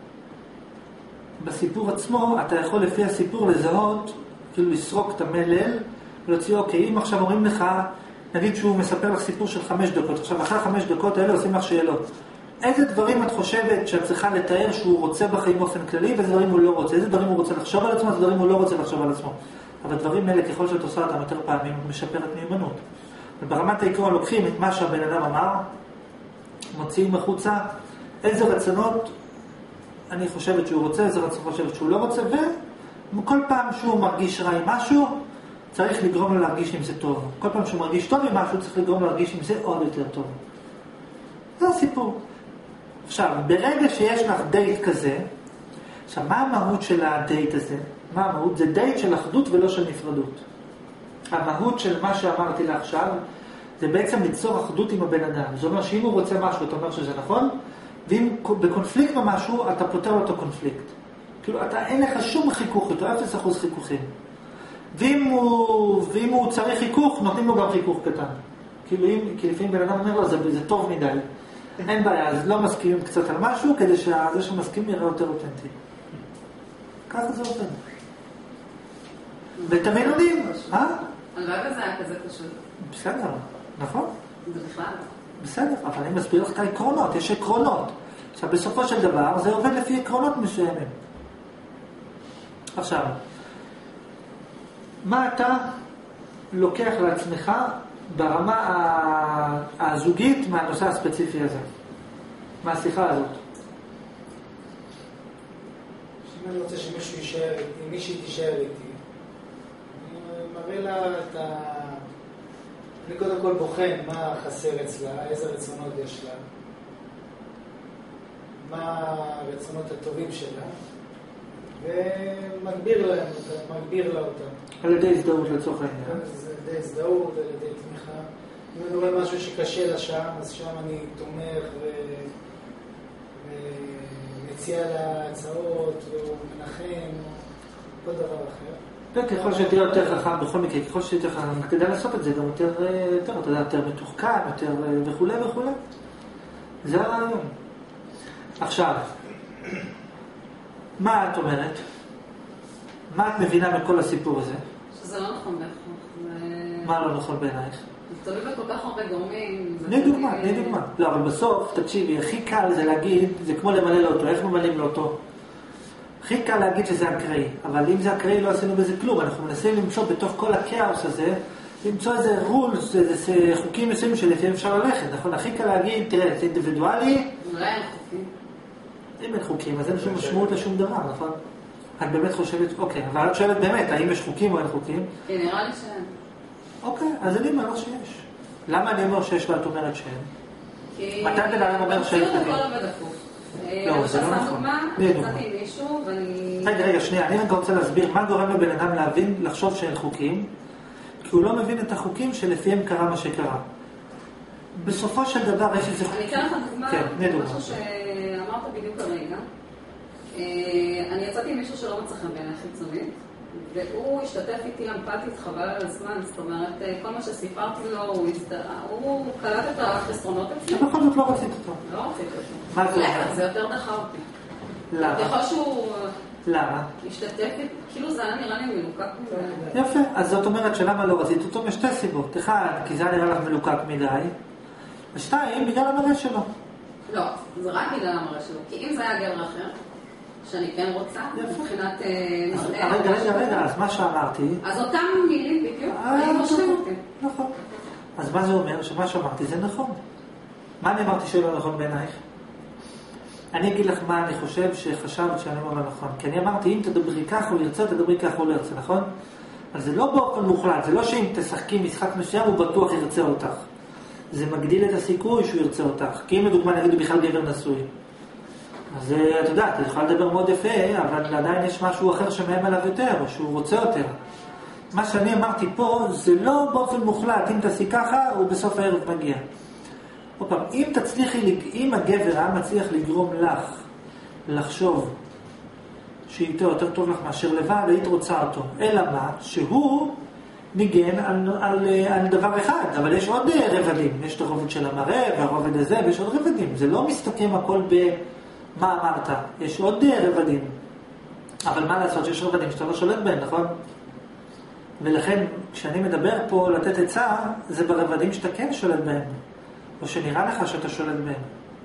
בסיפור עצמו, אתה יכול לפי הסיפור לזהות, כאילו לסרוק את המלל, ולהוציא, אוקיי, אם עכשיו אומרים לך, נגיד שהוא מספר לך סיפור של חמש דקות, עכשיו אחרי חמש דקות האלה עושים לך שאלות. איזה דברים את חושבת שאת צריכה לתאר שהוא רוצה בחיים באופן כללי, ואיזה דברים הוא לא רוצה? איזה דברים הוא רוצה לחשוב על עצמו, איזה דברים הוא לא רוצה לחשוב על עצמו. אבל דברים האלה, ככל שאת עושה אותם יותר פעמים, משפרת מיומנות. וברמת העיקרון לוקחים את מה שהבן אדם אמר, מוציאים החוצה, איזה רצונות אני חושבת שהוא רוצה, איזה רצונות חושבת שהוא לא רוצה, וכל פעם שהוא מרגיש רע עם משהו, צריך לגרום לו להרגיש עם זה טוב. כל פעם שהוא מרגיש טוב עם משהו, צריך לגרום לו להרגיש עם זה עוד יותר טוב. זה הסיפור. עכשיו, ברגע שיש לך דייט כזה, עכשיו, מה המהות של הדייט הזה? מה המהות? זה דייט של אחדות ולא של נפרדות. המהות של מה שאמרתי לה עכשיו, זה בעצם ליצור אחדות עם הבן אדם. זאת אומרת שאם הוא רוצה משהו, אתה אומר שזה נכון, ואם בקונפליקט במשהו, אתה פותר לו את הקונפליקט. כאילו, אתה, אין לך שום חיכוך, אתה אפס אחוז חיכוכים. ואם הוא, ואם הוא צריך חיכוך, נותנים לו גם חיכוך קטן. כאילו, אם, כי לפעמים בן אדם אומר לו, זה, זה טוב מדי. אין בעיה, אז לא מסכימים קצת על משהו, כדי שזה שמסכים יראה יותר אותנטי. ככה זה עובד. ותמיד יודעים, אה? הלוואי וזה היה כזה פשוט. בסדר, נכון? זה בכלל. בסדר, אבל אני מסביר לך את העקרונות, יש עקרונות. עכשיו, בסופו של דבר, זה עובד לפי עקרונות מסוימים. עכשיו, מה אתה לוקח לעצמך ברמה הזוגית מהנושא הספציפי הזה? מהשיחה הזאת? אם אני רוצה שמישהו יישאר איתי, מישהי תישאר איתי, אני מראה לה את ה... אני קודם כל בוחן מה חסר אצלה, איזה רצונות יש לה, מה הרצונות הטובים שלה, ומגביר להם אותם, מגביר לה אותם. על ידי הזדהות לצורך העניין. על ידי הזדהות, על ידי תמיכה. אם אני רואה משהו שקשה לה שם, אז שם אני תומך ו... ומציע לה הצעות, או מנחם, או כל דבר אחר. וככל שתהיה יותר חכם, בכל מקרה, ככל שתהיה חכם, כדאי לעשות את זה גם יותר, יותר, אתה יודע, יותר מתוחכם, יותר וכו' וכו'. זה הרעיון. עכשיו, מה את אומרת? מה את מבינה מכל הסיפור הזה? שזה לא נכון בהכרח. מה לא נכון בעינייך? זה תלוי בכל כך הרבה גורמים. תני דוגמה, תני דוגמה. לא, אבל בסוף, תקשיבי, הכי קל זה להגיד, זה כמו למלא לאוטו, איך ממלאים לאוטו? הכי קל להגיד שזה אקראי, אבל אם זה אקראי לא עשינו בזה כלום, אנחנו מנסים למצוא בתוך כל הכאוס הזה, למצוא איזה רולס, איזה חוקים מסוימים שלפעמים אפשר ללכת, נכון? הכי קל להגיד, תראה, זה אינדיבידואלי. אולי אין חוקים. אם אין חוקים, אז אין שום משמעות לשום דבר, נכון? את באמת חושבת, אוקיי, אבל את שואלת באמת, האם יש חוקים או אין חוקים? כן, נראה לי שאין. אוקיי, אז אני אומר שיש. למה אני אומר שיש ואת אומרת שאין? כי... מתי בן אדם אומר שאין במציאות חוקים? הכל עובד הפוך. לא, זה לא נכון. יצאתי עם מישהו ואני... רגע, רגע, שנייה, אני רק רוצה להסביר מה גורם לבן אדם להבין, לחשוב שאין חוקים, כי הוא לא מבין את החוקים שלפיהם קרה מה שקרה. בסופו של דבר יש איזה... אני אתן לך דוגמה, משהו שאמרת בדיוק הרגע. אני יצאתי עם מישהו שלא מצא חן בעיני חיצונית, והוא השתתף איתי אמפתית חבל על הזמן, זאת אומרת, כל מה שסיפרתי לו, הוא קלט את החסרונות אצלי. בכל זאת לא רצית אותו. לא רצית אותו. מה זה? זה יותר דחה אותי. למה? יכול שהוא... למה? השתתף, כאילו זה היה נראה לי מלוקק מדי. יפה, אז זאת אומרת שלמה לא רצית אותו משתי סיבות. אחד, כי זה היה נראה לך מלוקק מדי, ושתיים, בגלל המראה שלו. לא, זה רק בגלל המראה שלו, כי אם זה היה גבר אחר, שאני כן רוצה, מבחינת מראה... רגע, רגע, רגע, אז מה שאמרתי... אז אותם מילים בדיוק, אני מושכים אותי. נכון. אז מה זה אומר? שמה שאמרתי זה נכון. מה אני אמרתי שלא נכון בעינייך? אני אגיד לך מה אני חושב שחשבת שאני אומר לא נכון. כי אני אמרתי, אם תדברי כך הוא ירצה, תדברי כך הוא לא ירצה, נכון? אבל זה לא באופן מוחלט, זה לא שאם תשחקי משחק מסוים הוא בטוח ירצה אותך. זה מגדיל את הסיכוי שהוא ירצה אותך. כי אם לדוגמה נגיד הוא בכלל גבר נשוי. אז את יודעת, את יכולה לדבר מאוד יפה, אבל עדיין יש משהו אחר שמהם עליו יותר, או שהוא רוצה יותר. מה שאני אמרתי פה, זה לא באופן מוחלט, אם תעשי ככה, הוא בסוף הערב מגיע. עוד פעם, אם תצליחי, אם הגבר היה מצליח לגרום לך לחשוב שאיתו יותר טוב לך מאשר לבד, היית רוצה אותו. אלא מה? שהוא ניגן על, על, על דבר אחד, אבל יש עוד רבדים. יש את הרובד של המראה והרובד הזה, ויש עוד רבדים. זה לא מסתכם הכל במה אמרת. יש עוד רבדים. אבל מה לעשות שיש רבדים שאתה לא שולט בהם, נכון? ולכן, כשאני מדבר פה לתת עצה, זה ברבדים שאתה כן שולט בהם. או שנראה לך שאתה שולט בהם.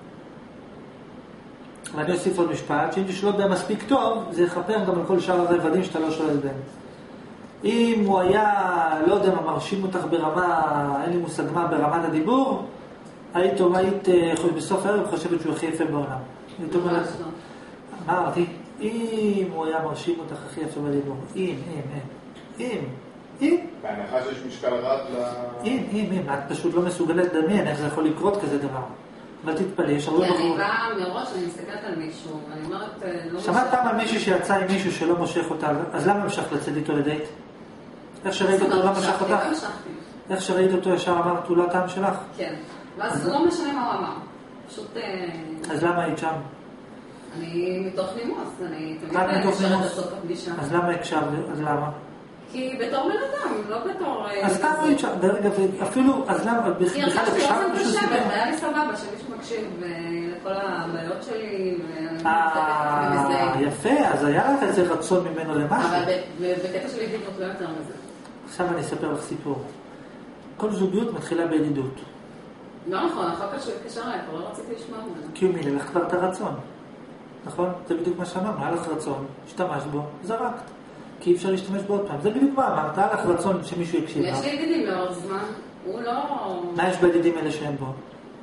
ואני אוסיף עוד משפט, שאם תשלוט בהם מספיק טוב, זה יכפר גם על כל שאר הרבדים שאתה לא שולט בהם. אם הוא היה, לא יודע מה, מרשים אותך ברמה, אין לי מושג מה, ברמת הדיבור, היית, היית בסוף הערב חושבת שהוא הכי יפה בעולם. היית אומרת, מה אמרתי? אם הוא היה מרשים אותך הכי יפה בדיבור, אם, אם, אם, אם, אם. בהנחה שיש משקל רב ל... אם, אם, אם, את פשוט לא מסוגלת לדמיין איך זה יכול לקרות כזה דבר. אבל תתפלא, יש הרבה כי אני בחורות. באה מראש, אני מסתכלת על מישהו, ואני אומרת, לא... שמעת פעם על מישהו שיצא עם מישהו שלא מושך אותה, אז למה המשך לצאת איתו לדייט? איך שראית אותו לא משך אותך? איך שראית אותו ישר אמרת, הוא לא הטעם שלך? כן, ואז לא משנה מה הוא אמר. פשוט... אז למה היית שם? אני מתוך נימוס, אני רק מתוך נשארת נימוס? בסוף הפגישה. אז למה הקשבת? אז למה? כי בתור בן אדם, לא בתור... אז כמה היית שם? ברגע, אפילו, אז למה? כי בכלל הרגשתי הקשבת באופן מישהו קשה, סיפר? והיה לי סבבה שמישהו מקשיב לכל הבעיות שלי, אה, יפה, אז היה לך איזה רצון ממנו למשהו. אבל בקטע של ידידות לא יותר מזה. עכשיו אני אספר לך סיפור. כל זוגיות מתחילה בידידות. לא נכון, אחר כך שהוא התקשר אליי, כבר לא רציתי לשמוע ממנו. כי הוא מילא לך כבר את הרצון. נכון? זה בדיוק מה שאמרנו, היה לך רצון, השתמשת בו, זרקת. כי אי אפשר להשתמש בו עוד פעם. זה בדיוק מה אמרת, היה לך רצון שמישהו יקשיב. יש לי ידידים לאורך זמן, הוא לא... מה יש בידידים אלה שהם בו?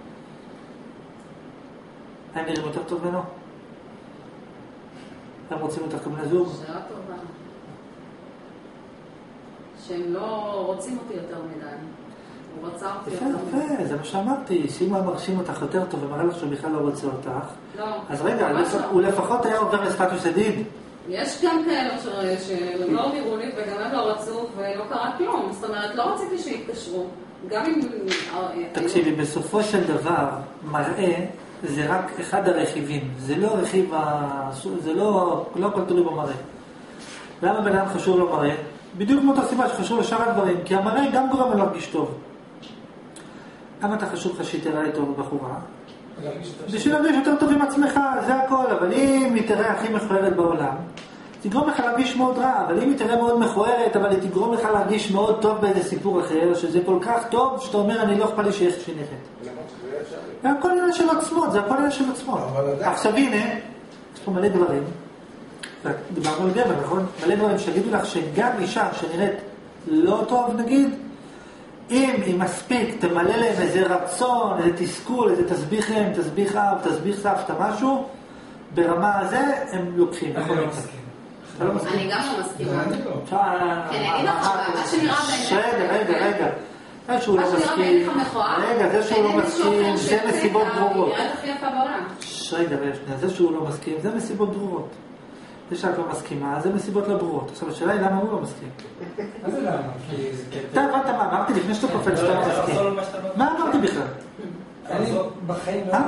הם נראים יותר טוב ממנו? הם רוצים אותך כבני זוג? שאלה טובה. שהם לא רוצים אותי יותר מדי. הוא רצה אותי יותר מדי. יפה, זה מה שאמרתי. שאם הוא מרשים אותך יותר טוב ומראה לך שהוא בכלל לא רוצה אותך, לא. אז רגע, הוא לפחות היה עובר לסטטוס ידיד. יש גם כאלה שהם לא נראו לי וגם הם לא רצו ולא קרה כלום. זאת אומרת, לא רציתי שיתקשרו. גם אם... תקשיבי, בסופו של דבר, מראה זה רק אחד הרכיבים. זה לא רכיב ה... זה לא... לא הכל תלוי במראה. למה בן אדם חשוב לו מראה? בדיוק מאותה סיבה שחשוב לשאר הדברים, כי המראה גם גורם לו להרגיש טוב. למה אתה חשוב לך שהיא תראה טוב בבחורה? בשביל להרגיש יותר טוב עם עצמך, זה הכל. אבל אם היא תראה הכי מכוערת בעולם, תגרום לך להרגיש מאוד רע. אבל אם היא תראה מאוד מכוערת, אבל היא תגרום לך להרגיש מאוד טוב באיזה סיפור אחר, שזה כל כך טוב, שאתה אומר, אני לא אכפת לי שאיך שהיא נראית. זה הכל עניין של עצמות, זה הכל עניין של עצמות. עכשיו הנה, יש פה מלא דברים. דיברנו על גבר, נכון? מלא דברים שיגידו לך שגם אישה שנראית לא טוב, נגיד, אם היא מספיק תמלא להם איזה רצון, איזה תסכול, איזה תסביך להם, תסביך אב, תסביך סבתא, משהו, ברמה הזה הם לוקחים. אני לא מסכים. אתה לא מסכים. אני גם לא מסכימה. אני לא. כן, אני אגיד לך, מה שנראה בעיניי... רגע, רגע, רגע. זה שהוא לא מסכים, רגע, זה שהוא לא מסכים, זה מסיבות ברורות. רגע, זה שהוא לא מסכים, זה מסיבות ברורות. זה שאת לא מסכימה, זה מסיבות לא ברורות. עכשיו, השאלה היא למה הוא לא מסכים. מה זה למה? אתה הבנת מה, אמרתי לפני שאתה קופץ שאתה לא מסכים. מה אמרתי בכלל? אני בחיים לא...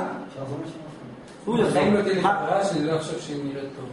בחיים לא תהיה לי חברה שאני לא חושב שהיא נראית טוב.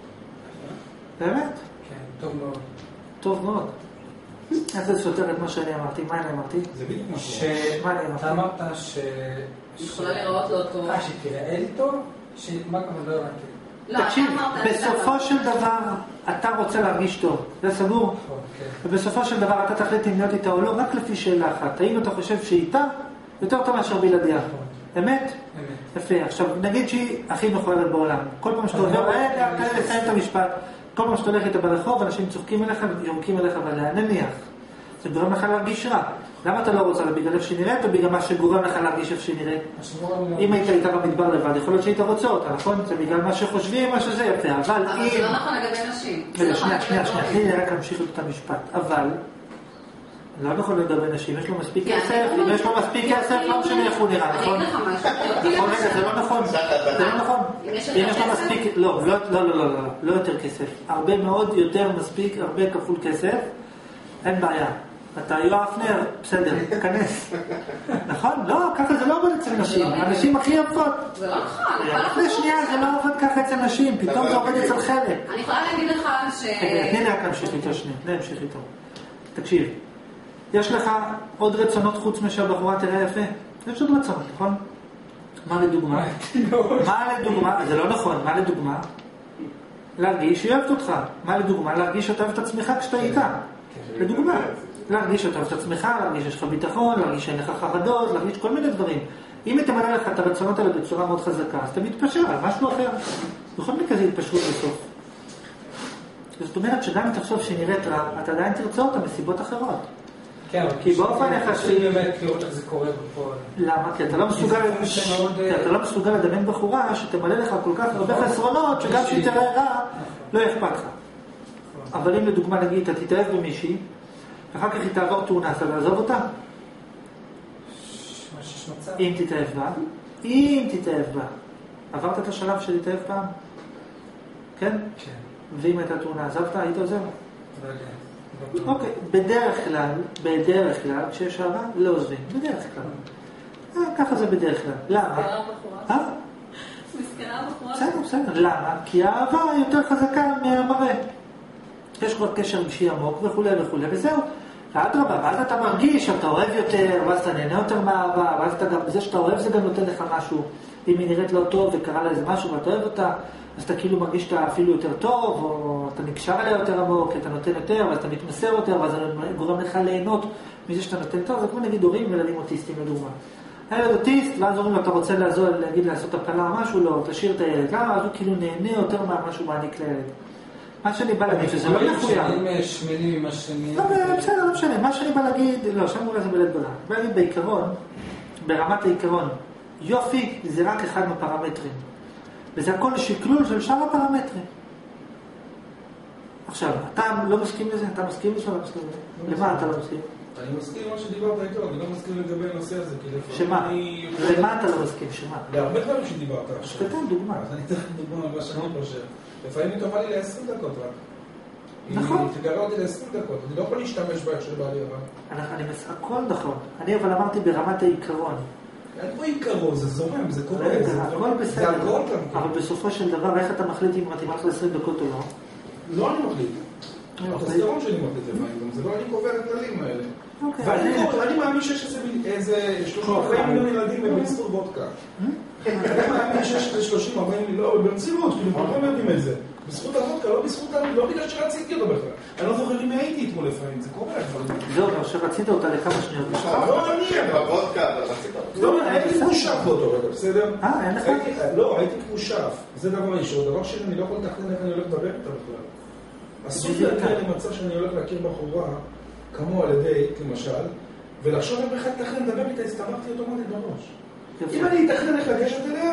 באמת? כן, טוב מאוד. טוב מאוד. איך זה סותר את מה שאני אמרתי? מה אני אמרתי? זה בדיוק מה ש... מה אני אמרתי? אתה אמרת ש... יכולה לראות לא טוב. אה, שתראה לי טוב? מה כמה לא הבנתי? תקשיב, בסופו של דבר אתה רוצה להרגיש טוב, זה סגור? ובסופו של דבר אתה תחליט אם להיות איתה או לא, רק לפי שאלה אחת. האם אתה חושב שאיתה יותר טוב מאשר בלעדיה? אמת? יפה. עכשיו, נגיד שהיא הכי מכוערת בעולם. כל פעם שאתה עובר, רגע, תן לי לסיים את המשפט. כל פעם שאתה הולך איתה ברחוב, אנשים צוחקים אליך ויורקים אליך ועליה. נניח. זה גורם לך להרגיש רע. למה אתה לא רוצה לה? בגלל איך שהיא נראית או בגלל מה שגורם לך להרגיש איך שהיא נראית? אם היית איתה במדבר לבד, יכול להיות שהיית רוצה אותה, נכון? זה בגלל מה שחושבים, מה שזה יפה. אבל אם... אבל זה לא נכון לגבי נשים. שנייה, שנייה, שנייה. אני רק אמשיך את המשפט. אבל... לא נכון לגבי נשים, יש לו מספיק כסף, אם יש לו מספיק כסף, לא משנה איך הוא נראה, נכון? אני אגיד לך משהו. נכון, רגע, זה לא נכון, זה לא נכון. אם יש לו מספיק, לא, לא, לא, לא, לא, לא יותר כסף. הרבה מאוד יותר מספיק, הרבה כפול כסף, אין בעיה. אתה יואב אבנר, בסדר, תכנס. נכון? לא, ככה זה לא עובד אצל נשים, הנשים הכי יפות. זה לא נכון. לפני שנייה זה לא עובד ככה אצל נשים, פתאום זה עובד אצל חלק. אני יכולה להגיד לך ש... תני לי רק להמשיך איתו שנייה, נמשיך איתו. תקשיב. יש לך עוד רצונות חוץ משהבחורה תראה יפה? יש עוד רצונות, נכון? מה לדוגמה? מה לדוגמה? זה לא נכון, מה לדוגמה? להרגיש שהיא אוהבת אותך. מה לדוגמה? להרגיש שאתה אוהב את עצמך כשאתה איתה. לדוגמה. להרגיש שאתה אוהב את עצמך, להרגיש שיש לך ביטחון, להרגיש שאין לך חרדות, להרגיש כל מיני דברים. אם היא תמלא לך את הרצונות האלה בצורה מאוד חזקה, אז אתה מתפשר על משהו אחר. בכל מקרה זה התפשרות בסוף. זאת אומרת שגם אם תחשוב שהיא נראית רע, אתה עדיין תרצה אותה מסיבות אחרות. כן, כי באופן יחסי... באמת לראות איך זה קורה בפועל. למה? כי אתה לא מסוגל... כי אתה לא מסוגל לדמיין בחורה שתמלא לך כל כך הרבה חסרונות שגם שהיא תראה רע, לא אכפת לך. אבל אם לדוגמה נגיד, אתה תתאהב במישהי, ואחר כך היא תעבור תאונה, אתה לעזוב אותה? אם תתאהב בה, אם תתאהב בה. עברת את השלב של להתאהב פעם? כן? כן. ואם הייתה תאונה, עזבת, היית עוזב? לא יודע. אוקיי, בדרך כלל, בדרך כלל, כשיש אהבה, לא עוזבים, בדרך כלל. ככה זה בדרך כלל. למה? מסכנה בחורה. מסכנה בחורה. בסדר, בסדר. למה? כי האהבה יותר חזקה מהמראה. יש כבר קשר אישי עמוק וכו' וכו' וזהו. ואדרבה, ואז אתה מרגיש שאתה אוהב יותר, ואז אתה נהנה יותר מהאהבה, ואז אתה גם, זה שאתה אוהב זה גם נותן לך משהו. אם היא נראית לא טוב וקרה לה איזה משהו ואתה אוהב אותה, אז אתה כאילו מרגיש שאתה אפילו יותר טוב, או אתה נקשר עליה יותר עמוק, אתה נותן יותר, ואז אתה מתמסר יותר, ואז זה גורם לך ליהנות מזה שאתה נותן טוב. זה כמו נגיד הורים וילדים אוטיסטים לדוגמה. הילד אוטיסט, ואז אומרים לו, אתה רוצה לעזור, להגיד לעשות הפלה או משהו, לא, תשאיר את הילד. למה? אז הוא כאילו נהנה יותר מה שהוא מעניק לילד. מה שאני בא להגיד, שזה לא מחויב. שנים שמנים עם השנים. לא, בסדר, לא משנה. מה שאני בא להגיד, לא, שם אולי זה בלית ברירה. בא להגיד בעיקרון, ברמת העיקרון, יופי זה רק אחד מהפרמטרים. וזה הכל שקלול של שאר הפרמטרים. עכשיו, אתה לא מסכים לזה? אתה מסכים לזה או לא מסכים לזה? למה אתה לא מסכים? אני מסכים למה שדיברת איתו, אני לא מסכים לגבי הנושא הזה. שמה? למה אתה לא מסכים? שמה? להרבה דברים שדיברת עכשיו. תתן דוגמה. אז אני אתן דוגמה על מה שאני חושב. לפעמים היא טובה לי ל-עשרים דקות רק. נכון. היא תגרה אותי ל-עשרים דקות, אני לא יכול להשתמש בה של בעלי אבל. אני מסכים, הכל נכון. אני אבל אמרתי ברמת העיקרון. אין פה עיקרון, זה זורם, זה קורה. רגע, הכל בסדר. זה הכל גם. אבל בסופו של דבר, איך אתה מחליט אם מתאימה לך עשרים דקות או לא? לא אני מחליט. החסרון שלי מחליט לפעמים, זה לא אני קובע את הכללים האלה. ואני מאמין שיש איזה שלושים ארבעים מיליון ילדים בזכות וודקה. אני מאמין שיש איזה שלושים ארבעים מיליון, לא, במציאות, כאילו, כולם יודעים את זה. בזכות הוודקה, לא בזכות, לא בגלל שרציתי אותו בכלל. אני לא זוכר אם הייתי אתמול לפעמים, זה קורה. זהו, שרצית אותה לכמה שניות. לא, אני... בוודקה, אבל רצית אותה. לא, הייתי מושף באותו רגע, בסדר? אה, אין לך? לא, הייתי מושף. זה דבר ראשון. דבר שני, אני לא יכול לתכנן איך אני הולך לדבר איתה בכלל. אסור להגיע למצב שאני הולך להכיר בחורה, כמו על ידי, למשל, ולחשוב איך בכלל לתכנן לדבר איתה, הסתבכתי אוטומטית בראש. אם אני אתכנן איך לגשת אליה,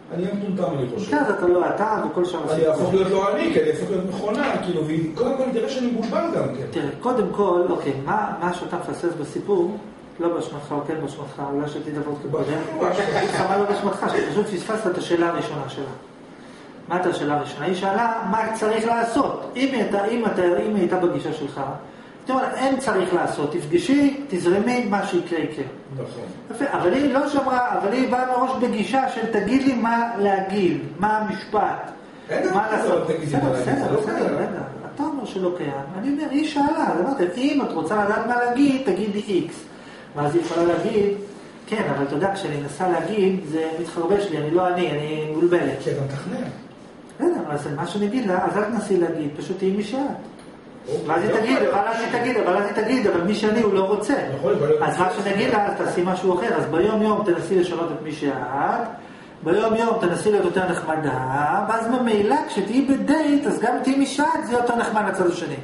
אני אהיה מטומטם, אני חושב. כן, אתה לא אתה וכל שם אני אהפוך להיות לא אני, כי אני אהפוך להיות מכונה, כאילו, וקודם כל תראה שאני מבולבל גם, כן. תראה, קודם כל, אוקיי, מה שאתה מפסס בסיפור, לא באשמתך או כן באשמתך, אולי שתדע עוד קודם. מה לא באשמתך, שפשוט פספסת את השאלה הראשונה שלה. מה הייתה השאלה הראשונה? היא שאלה, מה צריך לעשות? אם היא הייתה בגישה שלך, זאת אומרת, אין צריך לעשות, תפגשי, תזרמי, מה שיקרה יקרה. נכון. אבל היא לא שמרה, אבל היא באה מראש בגישה של תגיד לי מה להגיד, מה המשפט, מה לעשות. בסדר, בסדר, בסדר, רגע. אתה אומר שלא קיים, אני אומר, היא שאלה, אם את רוצה לדעת מה להגיד, תגידי איקס. ואז היא יכולה להגיד, כן, אבל אתה יודע, כשאני נסה להגיד, זה מתחרבש לי, אני לא אני, אני מולבלת. כי אתה מתכנן. בסדר, אז מה שאני אגיד לה, אז אל תנסי להגיד, פשוט תהיי מי שאת. ואז היא תגיד, אבל אז היא תגיד, אבל אז היא תגיד, אבל מי שאני הוא לא רוצה. אז מה שנגיד לה, אז תעשי משהו אחר. אז ביום יום תנסי לשנות את מי שאת, ביום יום תנסי להיות יותר נחמדה, ואז ממילא כשתהיי בדייט, אז גם תהיי מי שאת, זה יותר נחמד לצד השני.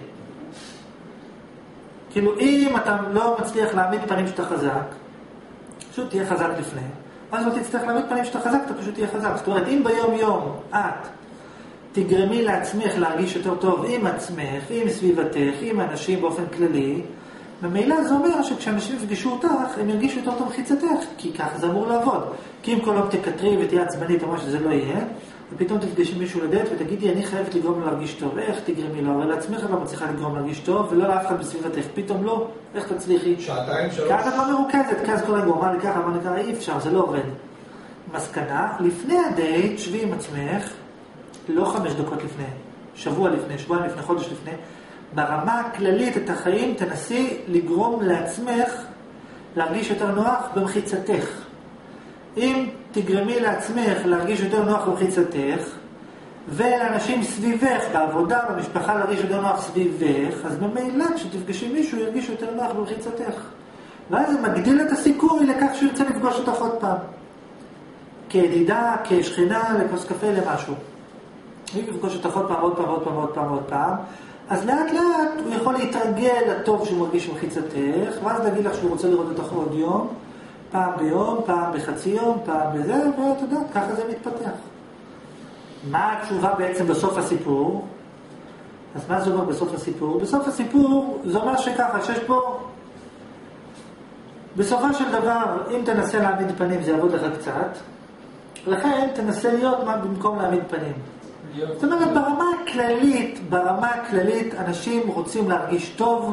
כאילו, אם אתה לא מצליח להעמיד פנים שאתה חזק, פשוט תהיה חזק לפני. אז לא תצטרך להעמיד פנים שאתה חזק, אתה פשוט תהיה חזק. זאת אומרת, אם ביום יום את תגרמי לעצמך להרגיש יותר טוב עם עצמך, עם סביבתך, עם אנשים באופן כללי, ממילא זה אומר שכשאנשים יפגשו אותך, הם ירגישו יותר טוב חיצתך, כי ככה זה אמור לעבוד. כי אם כל יום תקטרי ותהיה עצבנית, אמרה שזה לא יהיה, ופתאום תפגשי מישהו לדעת ותגידי, אני חייבת לגרום לו להרגיש טוב. איך תגרמי לו? הרי לעצמך לא מצליחה לגרום להרגיש טוב, ולא לאף אחד בסביבתך. פתאום לא, איך תצליחי? שעתיים, שלוש. ככה את לא מרוכזת, כאז כל רגע, אמר לי ככה, אמר לי ככה, אי אפשר, זה לא עובד. מסקנה, לפני הדייט, שבי עם עצמך, לא חמש דקות לפני, שבוע לפני, שבועיים לפני, חודש לפני, ברמה הכללית את החיים, תנסי לגרום לעצמך להרגיש יותר נוח במחיצתך. אם תגרמי לעצמך להרגיש יותר נוח במחיצתך, ולאנשים סביבך, בעבודה, במשפחה להרגיש יותר נוח סביבך, אז במילא כשתפגשי מישהו ירגיש יותר נוח במחיצתך. ואז זה מגדיל את הסיכוי לכך שהוא ירצה לפגוש אותך עוד פעם. כידידה, כשכנה, לכוס קפה, למשהו. אם יפגוש אותך עוד פעם, עוד פעם, עוד פעם, עוד פעם, עוד פעם, אז לאט לאט הוא יכול להתרגל לטוב שהוא מרגיש במחיצתך, ואז להגיד לך שהוא רוצה לראות אותך עוד יום, פעם ביום, פעם בחצי יום, פעם בזה, ואתה יודע, ככה זה מתפתח. מה התשובה בעצם בסוף הסיפור? אז מה זה אומר בסוף הסיפור? בסוף הסיפור זה אומר שככה, שיש פה, בסופו של דבר, אם תנסה להעמיד פנים זה יעבוד לך קצת, לכן תנסה להיות מה במקום להעמיד פנים. זאת אומרת, ברמה הכללית, ברמה הכללית, אנשים רוצים להרגיש טוב,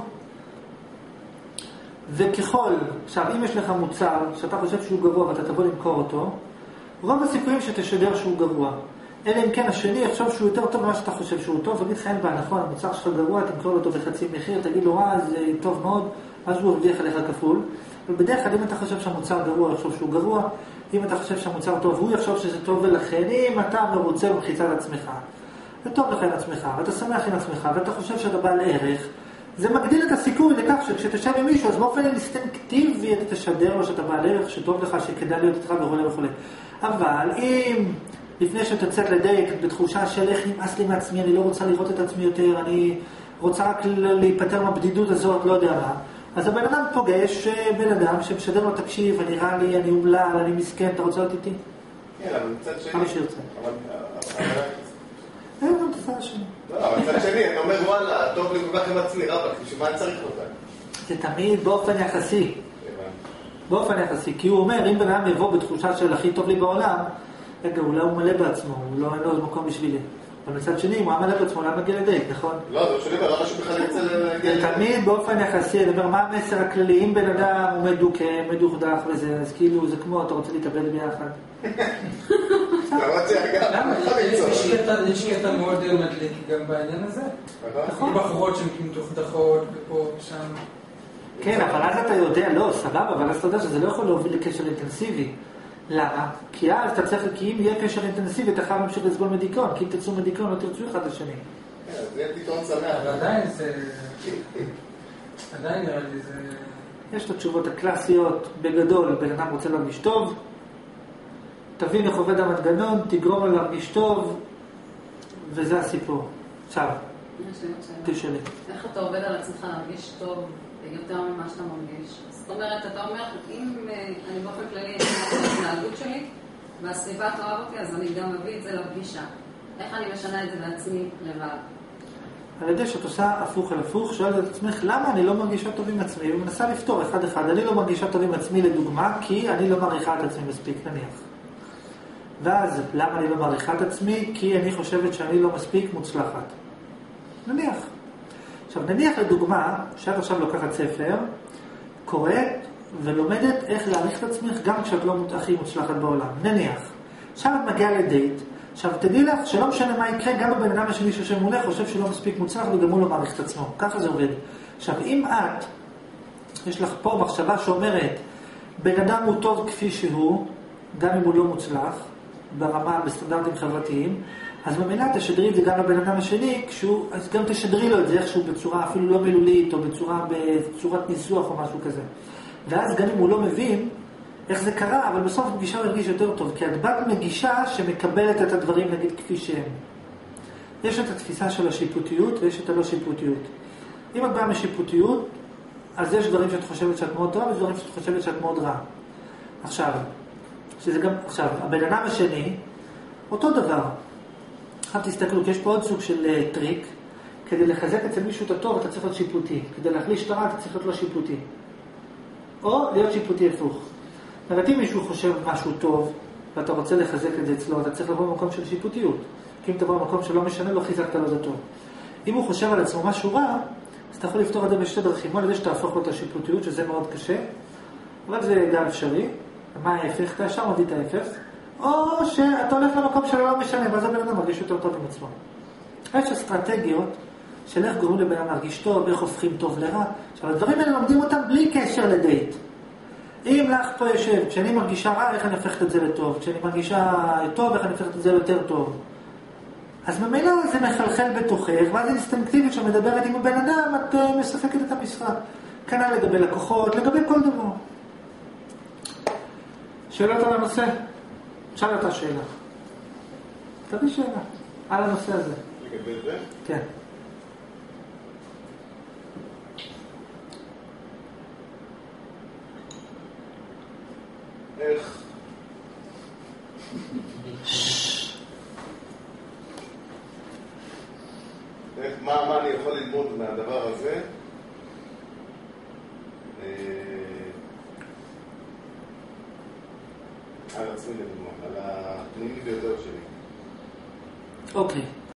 וככל, עכשיו, אם יש לך מוצר שאתה חושב שהוא גבוה ואתה תבוא למכור אותו, רוב הסיכויים שתשדר שהוא גבוה. אלא אם כן השני יחשוב שהוא יותר טוב ממה שאתה חושב שהוא טוב, וגיד לך אין בה, נכון, המוצר שלך גרוע, תמכור אותו בחצי מחיר, תגיד לו, אה, זה טוב מאוד, אז הוא הרוויח עליך כפול. אבל בדרך כלל, אם אתה חושב שהמוצר גרוע, יחשוב שהוא גרוע, אם אתה חושב שהמוצר טוב, הוא יחשוב שזה טוב, ולכן, אם אתה מרוצה במחיצה לעצמך, זה טוב לך עם עצמך, ואתה שמח עם עצמך, ואתה חושב שאתה בעל ערך, זה מגדיל את הסיכוי לכך שכשתשב עם מישהו, אז באופן אינסטינקטיבי אתה תשדר לו שאתה בעל ערך, שטוב לך, שכדאי להיות איתך וכו' וכו'. אבל אם לפני שתצאת לדייט בתחושה של איך נמאס לי מעצמי, אני לא רוצה לראות את עצמי יותר, אני רוצה רק להיפטר מהבדידות הזאת, לא יודע מה, אז הבן אדם פוגש בן אדם שמשדר לו, תקשיב, אני רע לי, אני אומלל, אני מסכן, אתה רוצה להיות איתי? כן, אבל מצד שני... כמה שירצה. אבל... אין גם תצא השני. לא, אבל מצד שני, אני אומר, וואלה, טוב לי כל כך עם עצמי, רבק, שמה אני צריך אותה? זה תמיד באופן יחסי. באופן יחסי, כי הוא אומר, אם בן אדם יבוא בתחושה של הכי טוב לי בעולם, רגע, אולי הוא מלא בעצמו, הוא לא, אין לו מקום בשבילי. אבל מצד שני, הוא מלא בעצמו, למה מגיע לדייט, נכון? לא, זה שני, אבל למה שבכלל יצא להגיע לדייט? זה תמיד באופן יחסי, אני אומר, מה המסר הכללי? אם בן אדם הוא מדוכא, מדוכדך וזה, אז כאילו זה כמו, אתה רוצה להתאבד ביחד. למרות שאגב, יש קטע מאוד מדליק גם בעניין הזה. נכון. בחורות שהן מדוכדכות, ופה ושם. כן, אבל אז אתה יודע, לא, סבבה, אבל אז אתה יודע שזה לא יכול להוביל לקשר אינטנסיבי. למה? כי אז אתה צריך, כי אם יהיה קשר אינטנסיבי, אתה חייב להמשיך לסבול מדיכאון, כי אם תצאו מדיכאון, לא תרצו אחד לשני. כן, זה יהיה פתרון שמח. אבל עדיין זה... עדיין נראה לי זה... יש את התשובות הקלאסיות, בגדול, בן אדם רוצה להרגיש טוב, תבין איך עובד המנגנון, תגרום לו להרגיש טוב, וזה הסיפור. עכשיו, תשאלי. איך אתה עובד על עצמך להרגיש טוב יותר ממה שאתה מרגיש? זאת אומרת, אתה אומר, אם אני באופן כללי את ההתנהגות שלי, והסביבה תאהב אותי, אז אני גם מביא את זה לפגישה. איך אני משנה את זה לעצמי לבד? על ידי שאת עושה הפוך על הפוך, שואלת את עצמך, למה אני לא מרגישה טוב עם עצמי? ומנסה לפתור אחד אחד. אני לא מרגישה טוב עם עצמי לדוגמה, כי אני לא מעריכה את עצמי מספיק, נניח. ואז, למה אני לא מעריכה את עצמי? כי אני חושבת שאני לא מספיק מוצלחת. נניח. עכשיו, נניח לדוגמה, שאת עכשיו לוקחת ספר, קוראת ולומדת איך להעריך את עצמך גם כשאת לא הכי מוצלחת בעולם. נניח. עכשיו את מגיעה לדייט, עכשיו תדעי לך שלא משנה מה יקרה, גם הבן אדם השני שיושב מולך חושב שהוא לא מספיק מוצלח וגם הוא לא מעריך את עצמו. ככה זה עובד. עכשיו, אם את, יש לך פה מחשבה שאומרת, בן אדם הוא טוב כפי שהוא, גם אם הוא לא מוצלח, ברמה, בסטנדרטים חברתיים, אז ממילא תשדרי את זה גם לבן אדם השני, כשהוא, אז גם תשדרי לו את זה איכשהו בצורה אפילו לא מילולית, או בצורה, בצורת ניסוח או משהו כזה. ואז גם אם הוא לא מבין איך זה קרה, אבל בסוף פגישה הוא הרגיש יותר טוב, כי את בת מגישה שמקבלת את הדברים נגיד כפי שהם. יש את התפיסה של השיפוטיות ויש את הלא שיפוטיות. אם את באה משיפוטיות, אז יש דברים שאת חושבת שאת מאוד טובה, ויש דברים שאת חושבת שאת מאוד רע. עכשיו, שזה גם, עכשיו, הבן אדם השני, אותו דבר. עכשיו תסתכלו, כי יש פה עוד סוג של uh, טריק, כדי לחזק אצל מישהו את הטוב, אתה צריך להיות שיפוטי. כדי להחליש את הרע, אתה צריך להיות לא שיפוטי. או להיות שיפוטי הפוך. זאת אם מישהו חושב משהו טוב, ואתה רוצה לחזק את זה אצלו, אתה צריך לבוא במקום של שיפוטיות. כי אם תבוא במקום שלא משנה, לא חיזקת לו זה טוב. אם הוא חושב על עצמו משהו רע, אז אתה יכול לפתור את זה בשתי דרכים. או לזה שתהפוך לו את השיפוטיות, שזה מאוד קשה, אבל זה גם אפשרי. מה ההפך? אתה ישר מביא את ההפך. או שאתה הולך למקום שלא לא משנה, ואז הבן אדם מרגיש יותר טוב עם עצמו. יש אסטרטגיות של איך גורמים לבן אדם להרגיש טוב, איך הופכים טוב לרע. עכשיו, הדברים האלה לומדים אותם בלי קשר לדייט. אם לך פה יושב, כשאני מרגישה רע, איך אני הופכת את זה לטוב? כשאני מרגישה טוב, איך אני הופכת את זה ליותר טוב? אז ממילא זה מחלחל בתוכך, ואז אינסטינקטיבית שמדברת עם הבן אדם, את משחקת את המשחק. כנ"ל לגבי לקוחות, לגבי כל דבר. שאלות על הנושא? שאל אותה שאלה. תביא שאלה. על הנושא הזה. לגבי זה? כן. איך? איך, מה, מה אני יכול ללמוד מהדבר הזה? על עצמי לדוגמה, על הפנימי ביותר שלי. אוקיי.